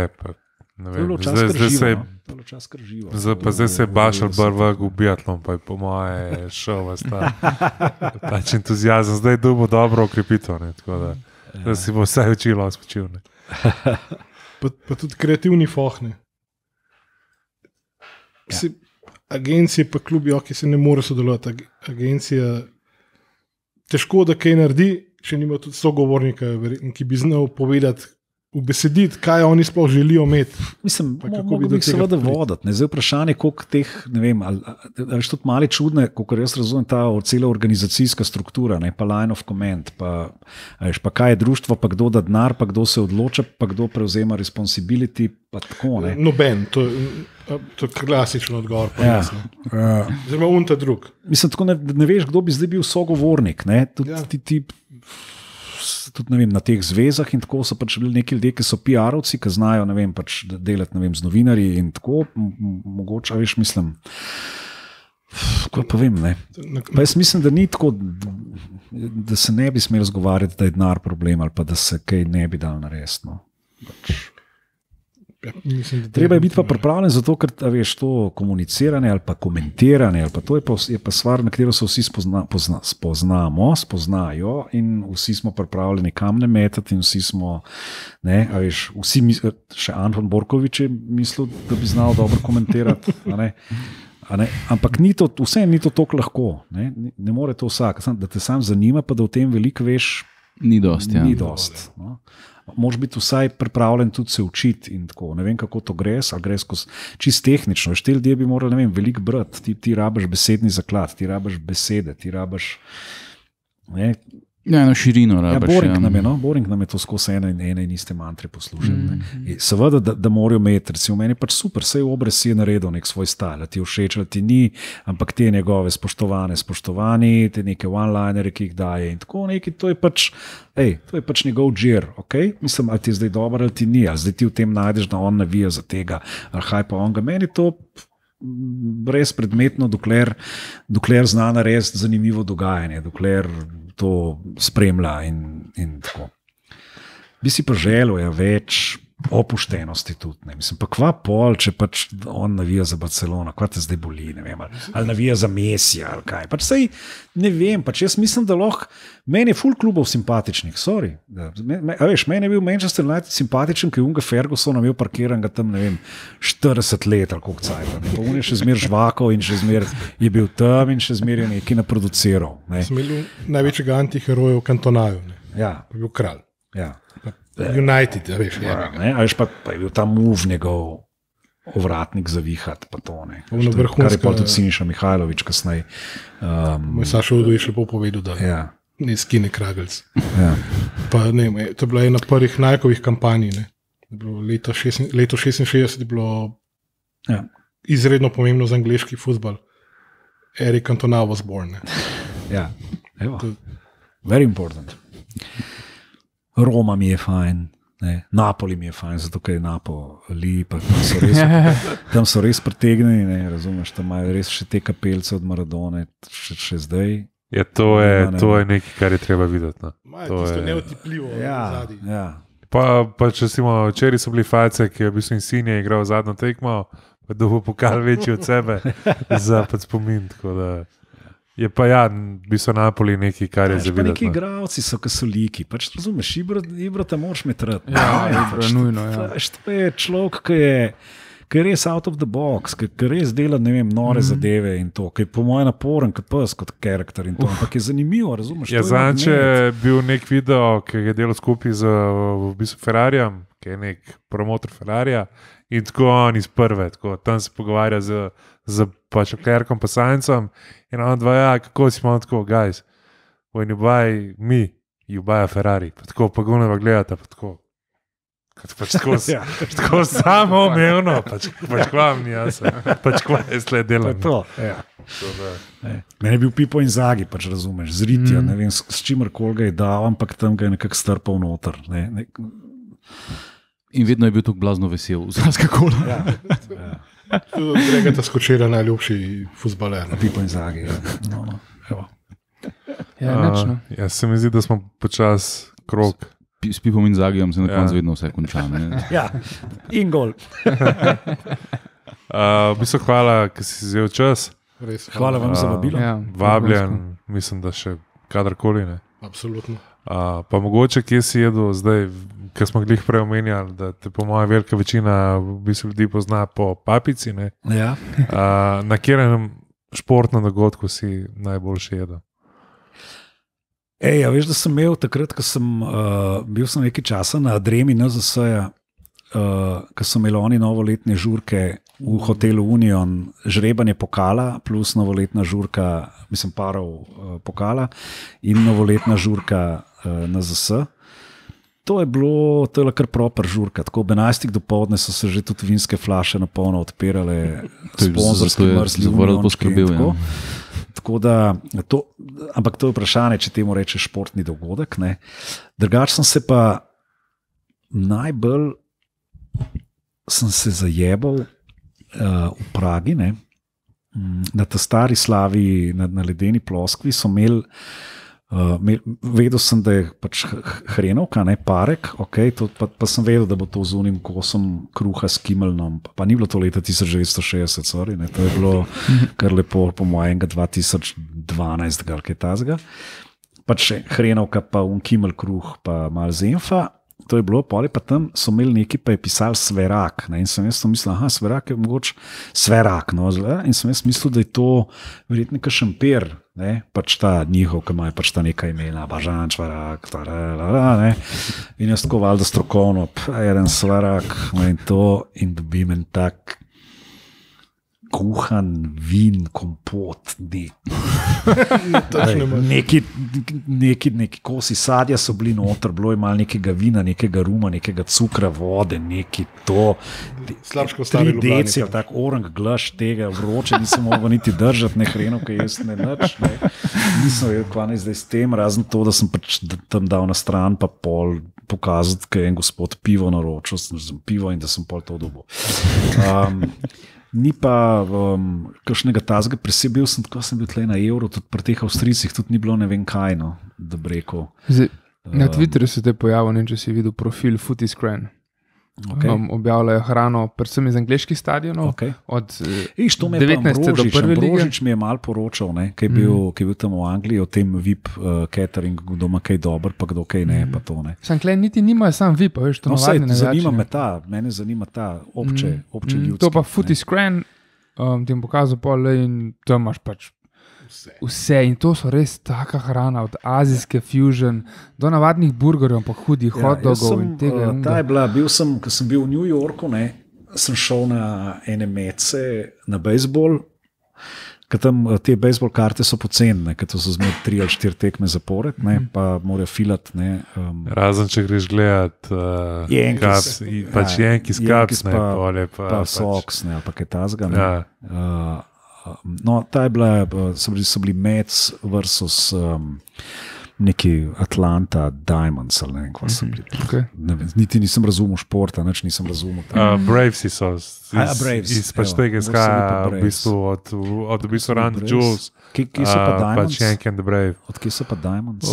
Zdaj se je Bašal Barvag v biatlon, pa je po moje šel vas ta pač entuzijazem. Zdaj je dobo dobro okrepito, tako da si bo vse učilo spočil. Pa tudi kreativni fohne. Agencije pa klubi, ki se ne more sodelovati. Agencija težko, da kaj naredi, če nima tudi sogovornika, ki bi znal povedati, ubesediti, kaj oni sploh želijo imeti. Mislim, kako bi jih seveda voditi. Zdaj vprašanje, koliko teh, ne vem, ali tudi mali čudne, kako jaz razumem ta cela organizacijska struktura, pa line of command, pa kaj je društvo, pa kdo da denar, pa kdo se odloča, pa kdo prevzema responsibility, pa tako. Noben, to je klasičen odgovor. Zdaj unta drug. Mislim, tako ne veš, kdo bi zdaj bil sogovornik. Ti tudi ne vem, na teh zvezah in tako so pač bili neki ljudje, ki so PR-ovci, ki znajo ne vem, pač delati ne vem, z novinarji in tako, mogoče, veš, mislim, kaj pa vem, ne. Pa jaz mislim, da ni tako, da se ne bi smeli zgovarjati, da je denar problem ali pa da se kaj ne bi dal narediti, no. Pač. Treba je biti pa pripravljen zato, ker veš, to komuniciranje ali pa komentiranje, ali pa to je pa stvar, na katero se vsi spoznajo in vsi smo pripravljeni kamne metati in vsi smo, ne, a veš, še Anton Borkovič je mislil, da bi znal dobro komentirati, a ne, ampak vse ni to toliko lahko, ne more to vsak, da te sam zanima, pa da v tem veliko veš, ni dosti. No. Moraš biti vsaj pripravljen tudi se učiti in tako. Ne vem, kako to gre skozi čisto tehnično. Te ljudje bi morali, ne vem, veliko brati. Ti rabiš besedni zaklad, ti rabiš besede, ti rabiš... Ne, eno širino rabiš. Boring nam je to skozi ene in iste mantre poslušati. Seveda, da morajo imeti, recimo meni pač super, sej Obres si je naredil nek svoj stil, ti je všeč, ali ti ni, ampak te njegove spoštovani, te neke one-linere, ki jih daje in tako neki, to je pač njegov džir, ok? Mislim, ali ti je zdaj dobro, ali ti ni, ali zdaj ti v tem najdeš, da on navija za tega, ali haj pa on ga, meni to brez predmetno, dokler zna narediti zanimivo dogajanje, dokler to spremlja in tako. Bi si pa želel več opuštenosti tudi. Ne. Mislim, pa kva pol, če pač on navija za Barcelona, kva te zdaj boli, ne vem, ali navija za Mesija, ali kaj. Pač sej, ne vem, pač jaz mislim, da lahko, meni je ful klubov simpatičnih, sorry. Meni je bil Manchester United simpatičen, ki je unga Fergusona imel parkiran ga tam, ne vem, 40 let, ali koliko cajta. Pa on je še zmer žvakal in še zmer je bil tam in še zmer je nekaj naproduciral. Ne. Sem imel največjega antiheroja v Kantonaju, ne. Ja. Je bil kralj. Ja. United, veš. Veš pa je bil ta move njegov ovratnik zavihati, pa to ne. Kar je pa tudi Siniša Mihajlović kasneje. Moj Sašo Udo je še lepo povedal, da ne skine kragelc. Pa ne, to je bila ena prvih Nikeovih kampanj, ne. Leto 66 je bilo izredno pomembno za angleški futbol. Eric Cantona was born, ne. Ja, evo. Very important. Roma mi je fajn, ne. Napoli mi je fajn, zato ker je Napoli, pa tam so res pretegnjeni, ne, razumeš, tam imajo res še te kapelce od Maradone, še zdaj. Ja, to je nekaj, kar je treba videti. No. To je neotipljivo. Ja. Pa če včeraj so bili fajce, ki je v bistvu Insigne igral zadnjo tekmo, pa da bo pokal večji od sebe za spomin, tako da... Je pa v bistvu Napoli nekaj, kar je zavidati. Neki igravci so kasoliki, pač razumeš, Ibrata moraš metrati. Nujno. To je človek, ki je res out of the box, ki res dela, ne vem, nore zadeve in to, ki je po mojem naporen, kot pes, kot karakter in to, ampak je zanimivo, razumeš. Zanče je bil nek video, ki je delal skupaj z v bistvu Ferrarijem, ki je nek promotor Ferrarija in tako on iz prve, tako, tam se pogovarja z pač Klerkom pa Saincem in on dva, kako si malo tako, guys, when you buy me, you buy a Ferrari, pa tako pa goneva gledata, pa tako, tako samo omevno, pač kva mi jasno, pač kva je sled delam. Mene je bil Pipo Inzaghi, pač razumeš, z ritja, ne vem, s čimerkoli ga je dal, ampak tam ga je nekako strpal noter. In vedno je bil tako blazno vesel, zraska kola. Gregata Skočera, najljubši fuzbaler. Pipo Inzaghi, Ja, se mi zdi, da smo počas krog. S Pipom Inzaghijem se na koncu vedno vse konča. Ja, in gol. V bistvu hvala, ker si vzel čas. Res, hvala vam za vabilo. Vabljen, mislim, da še kadarkoli ne. Absolutno. Pa mogoče, kje si jedel zdaj, ker smo glih prej omenjali, da te po moja velika večina v bistvu ljudi pozna po Papici, ne? Ja. Na katerem športnem dogodku si najboljši jedel? Veš, da sem imel takrat, ko sem bil nekaj časa na Adremi NZS-ja, ko so imeli oni novoletne žurke v hotelu Union, žrebanje pokala plus novoletna žurka, mislim parov pokala in novoletna žurka NZS. To je kar proper žurka, tako ob 11 dopoldne so se že tudi vinske flaše na polno odpirale, sponzorski mrzli Uniončki in tako. Tako da, ampak to je vprašanje, če temu reče športni dogodek. Drugače sem se pa najbolj zajebal v Pragi, na ta stari slavi, na ledeni ploskvi so imeli. Vedel sem, da je pač hrenovka, parek, okay, pa sem vedel, da bo to z unim kosom kruha s kimelnom, pa ni bilo to leta 1960, sorry, to je bilo kar lepo, po mojem, 2012 ali kaj tazga. Pač hrenovka, pa kimel kruh, pa malo zenfa, to je bilo, poli pa tam so imeli neki, pa je pisal sverak, in sem jaz mislil, sverak je mogoče sverak, in sem jaz mislil, da je to verjetno nekaj šamper, pač ta njihov, ki ima pač ta neka imena, Bažan, Švarak, in jaz tako valjda strokovno, eden Svarak, in dobim en tak kuhan vin, kompot, neki kosi sadja so bili noter, bilo je malo nekega vina, nekega ruma, nekega cukra, vode, neki to. Slabško stari Ljubljani. 3 deci, tak orang glaš tega, vroče, nisem mogel niti držati, hrenovke jaz ne nič. Nisem vedel, kva naj zdaj s tem, razen to, da sem pač tam dal na stran, pa pol pokazati, kaj je en gospod pivo naročil, sem pivo in da sem pol to dobil. Ni pa kakšnega tazga presebil, sem bil tle na Euro, tudi pri teh Avstrijcih, tudi ni bilo ne vem kaj, da bi rekel. Na Twitterju se te pojavil, če si videl profil Footiscran. Okay. Objavljajo hrano, predvsem iz angleških stadionov. Okay. Od 19. do 1. lige. Brožič mi je malo poročal, ki je bil tam v Angliji, o tem VIP cateringu, kdo ima kaj dober, pa kdo kaj ne. Sam klej niti nimajo sam VIP, veš, to navadne navijače. Mene zanima ta obče ljudski. To pa Footiscran, ti bom pokazal pole in tam imaš pač vse. In to so res taka hrana, od azijske fusion do navadnih burgerjev, pa hudih hotdogov in tega. Ta je bila, ko sem bil v New Yorku, sem šel na ene mece na bejzbol, ker tam te bejzbol karte so poceni, ker to so zmed 3 ali 4 tekme zapored, pa morajo filati. Razen, če greš gledat Yankees Caps, pa Sox, ali pa kaj tazga. No, ta je bila, so bili Mets versus neki Atlanta Diamonds, ali ne vem, kva so bili. Okay. Niti nisem razumel športa, nič nisem razumel. Bravesi so, iz pač tega izhaja v bistvu od v bistvu Rand Jules, Kje so pa Diamonds? Pač Yankee and the Brave. Od kje so pa Diamonds?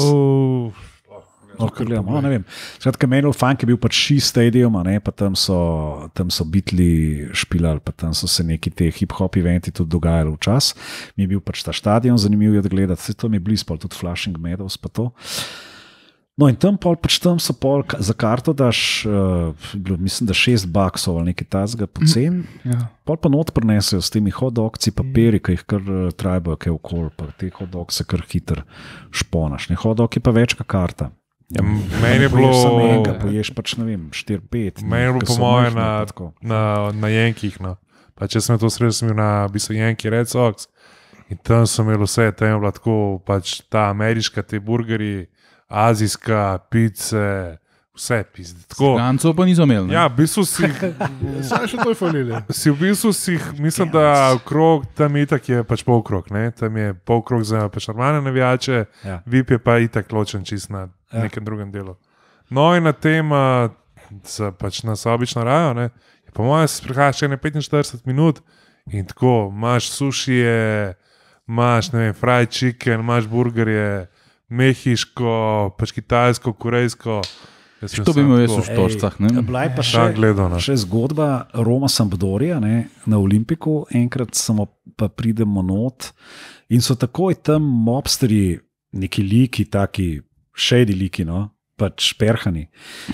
Ne vem. Skratka, Manuel Funk je bil pač Shea Stadium, pa tam so Beatli špilali, pa tam so se neki te hip-hop eventi tudi dogajali včas. Mi je bil pač ta stadion zanimiv je gledati, vse to mi je blizu, tudi Flushing Meadows pa to. No in tam so pol za karto daš, mislim, da $6 ali nekaj tazga pocen, pol pa not prinesejo s temi hot-dogci, papiri, ki jih kar trajajo kaj okol, pa te hot-dog se kar hiter šponaš. Hot-dog je pa večka karta. Ja, meni je bilo samo enega, poješ pač, ne vem, 4-5. Meni je bilo po moje na Yankih. Pa če sem to srečal, sem bil na Yankee Red Sox in tam sem imel vse, tam je bilo tako, pač ta ameriška, te burgeri, azijska, pice, vse pizde. Gancov pa niso imeli. Ja, v bistvu si Saj še to je falili. Si v bistvu mislim, da krog tam itak je pač polkrog, tam je polkrog za pač normalne navijače, VIP je pa itak ločen čist na nekem drugem delu. No in na tem pač na obično rajo, je po mojem se sprehajaš še 45 minut in tako, imaš sušije, imaš, ne vem, fried chicken, imaš burgerje, mehiško, pač kitajsko, korejsko. To bi imel jaz v štošcah. Bila je pa še zgodba Roma Sampdoria na Olimpiku, enkrat samo pa pridemo not in so takoj tam mobsteri, neki liki, taki shady liki, pač perhani,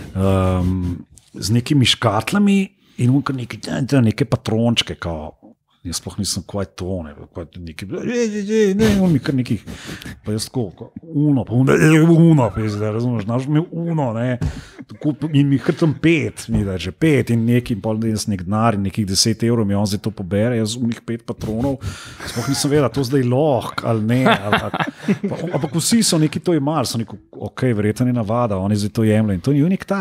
z nekimi škatlami in neke patrončke, kao. Jaz sploh nisem kaj to, on mi kar nekih, pa jaz tako, uno, razumeš, znaš mi uno, in mi kar tam 5, mi da že 5 in neki, in pol jaz nek denar in nekih 10 €, mi on zdaj to pobere, jaz unih 5 patronov, sploh nisem vedel, to zdaj lahko ali ne, ampak vsi so neki to imali, so neki, ok, verjetno je navada, oni zdaj to jemljajo in to je nek ta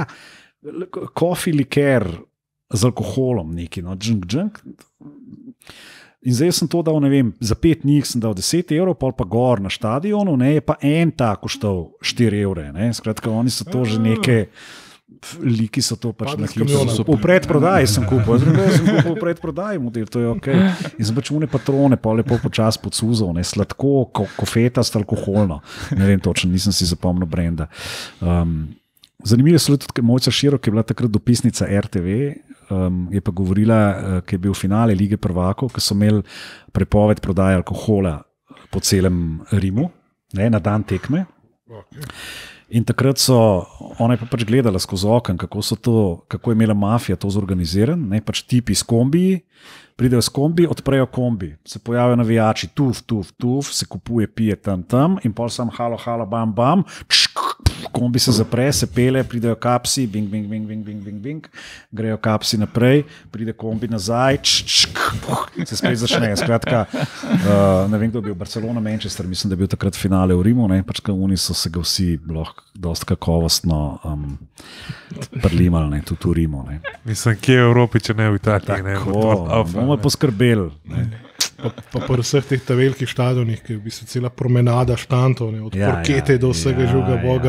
coffee liker z alkoholom neki, junk. In zdaj sem to dal, ne vem, za 5 njih sem dal 10 evrov, pol pa gor na stadionu, ne, je pa en tak koštal 4 evre. Ne. Skratka, oni so to že neke, liki so to pač na ključu. V predprodaji sem kupil, v predprodaji model, to je ok. In zdaj pač une patrone, pa lepo počas podsuzal, ne, sladko, kofetast, alkoholno. Ne vem točno, nisem si zapomnil brenda. Zanimivo je tudi, Mojca Širok je bila takrat dopisnica RTV, je pa govorila, ki je bil finale Lige prvakov, ki so imeli prepoved prodaje alkohola po celem Rimu, ne, na dan tekme. In takrat ona je pa pač gledala skozi okno, kako je imela mafija to zorganiziran, ne, pač tipi s kombiji, pridejo s kombi, odprejo kombi, se pojavijo navijači, tuf, se kupuje, pije tam in pol sam halo, bam, kombi se zapre, se pele, pridejo kapsi, bing, grejo kapsi naprej, pride kombi nazaj, se spet začne. Skratka, ne vem, kdo je bil, Barcelona, Manchester, mislim, da je bil takrat finale v Rimu, ne, pač oni so se ga vsi dosti kakovostno prlimali, ne, tudi v Rimu. Ne. Mislim, kje v Evropi, če ne v Italiji. Bomo poskrbeli. Pa po vseh teh velikih stadionih, ki je v bistvu cela promenada štantov, od parkete do vsega živega Boga.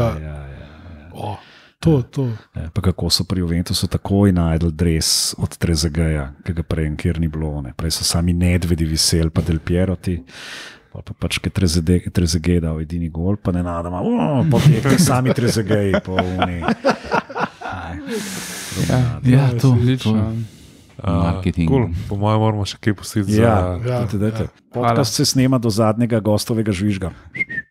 To. Pa kako so pri Juventusu takoj najdel dres od Trezegeja, ki ga prej nikjer ni bilo. Ne. Prej so sami Nedvedi viseli, pa Del Pieroti. Pa pač, ki je Trezeguet dal edini gol, pa ne nadama, potekli sami Trezegeji po Uniji. Ja, to je marketing. Cool. Po mojem moramo še kaj pustiti Podcast se snema do zadnjega gostovega žvižga.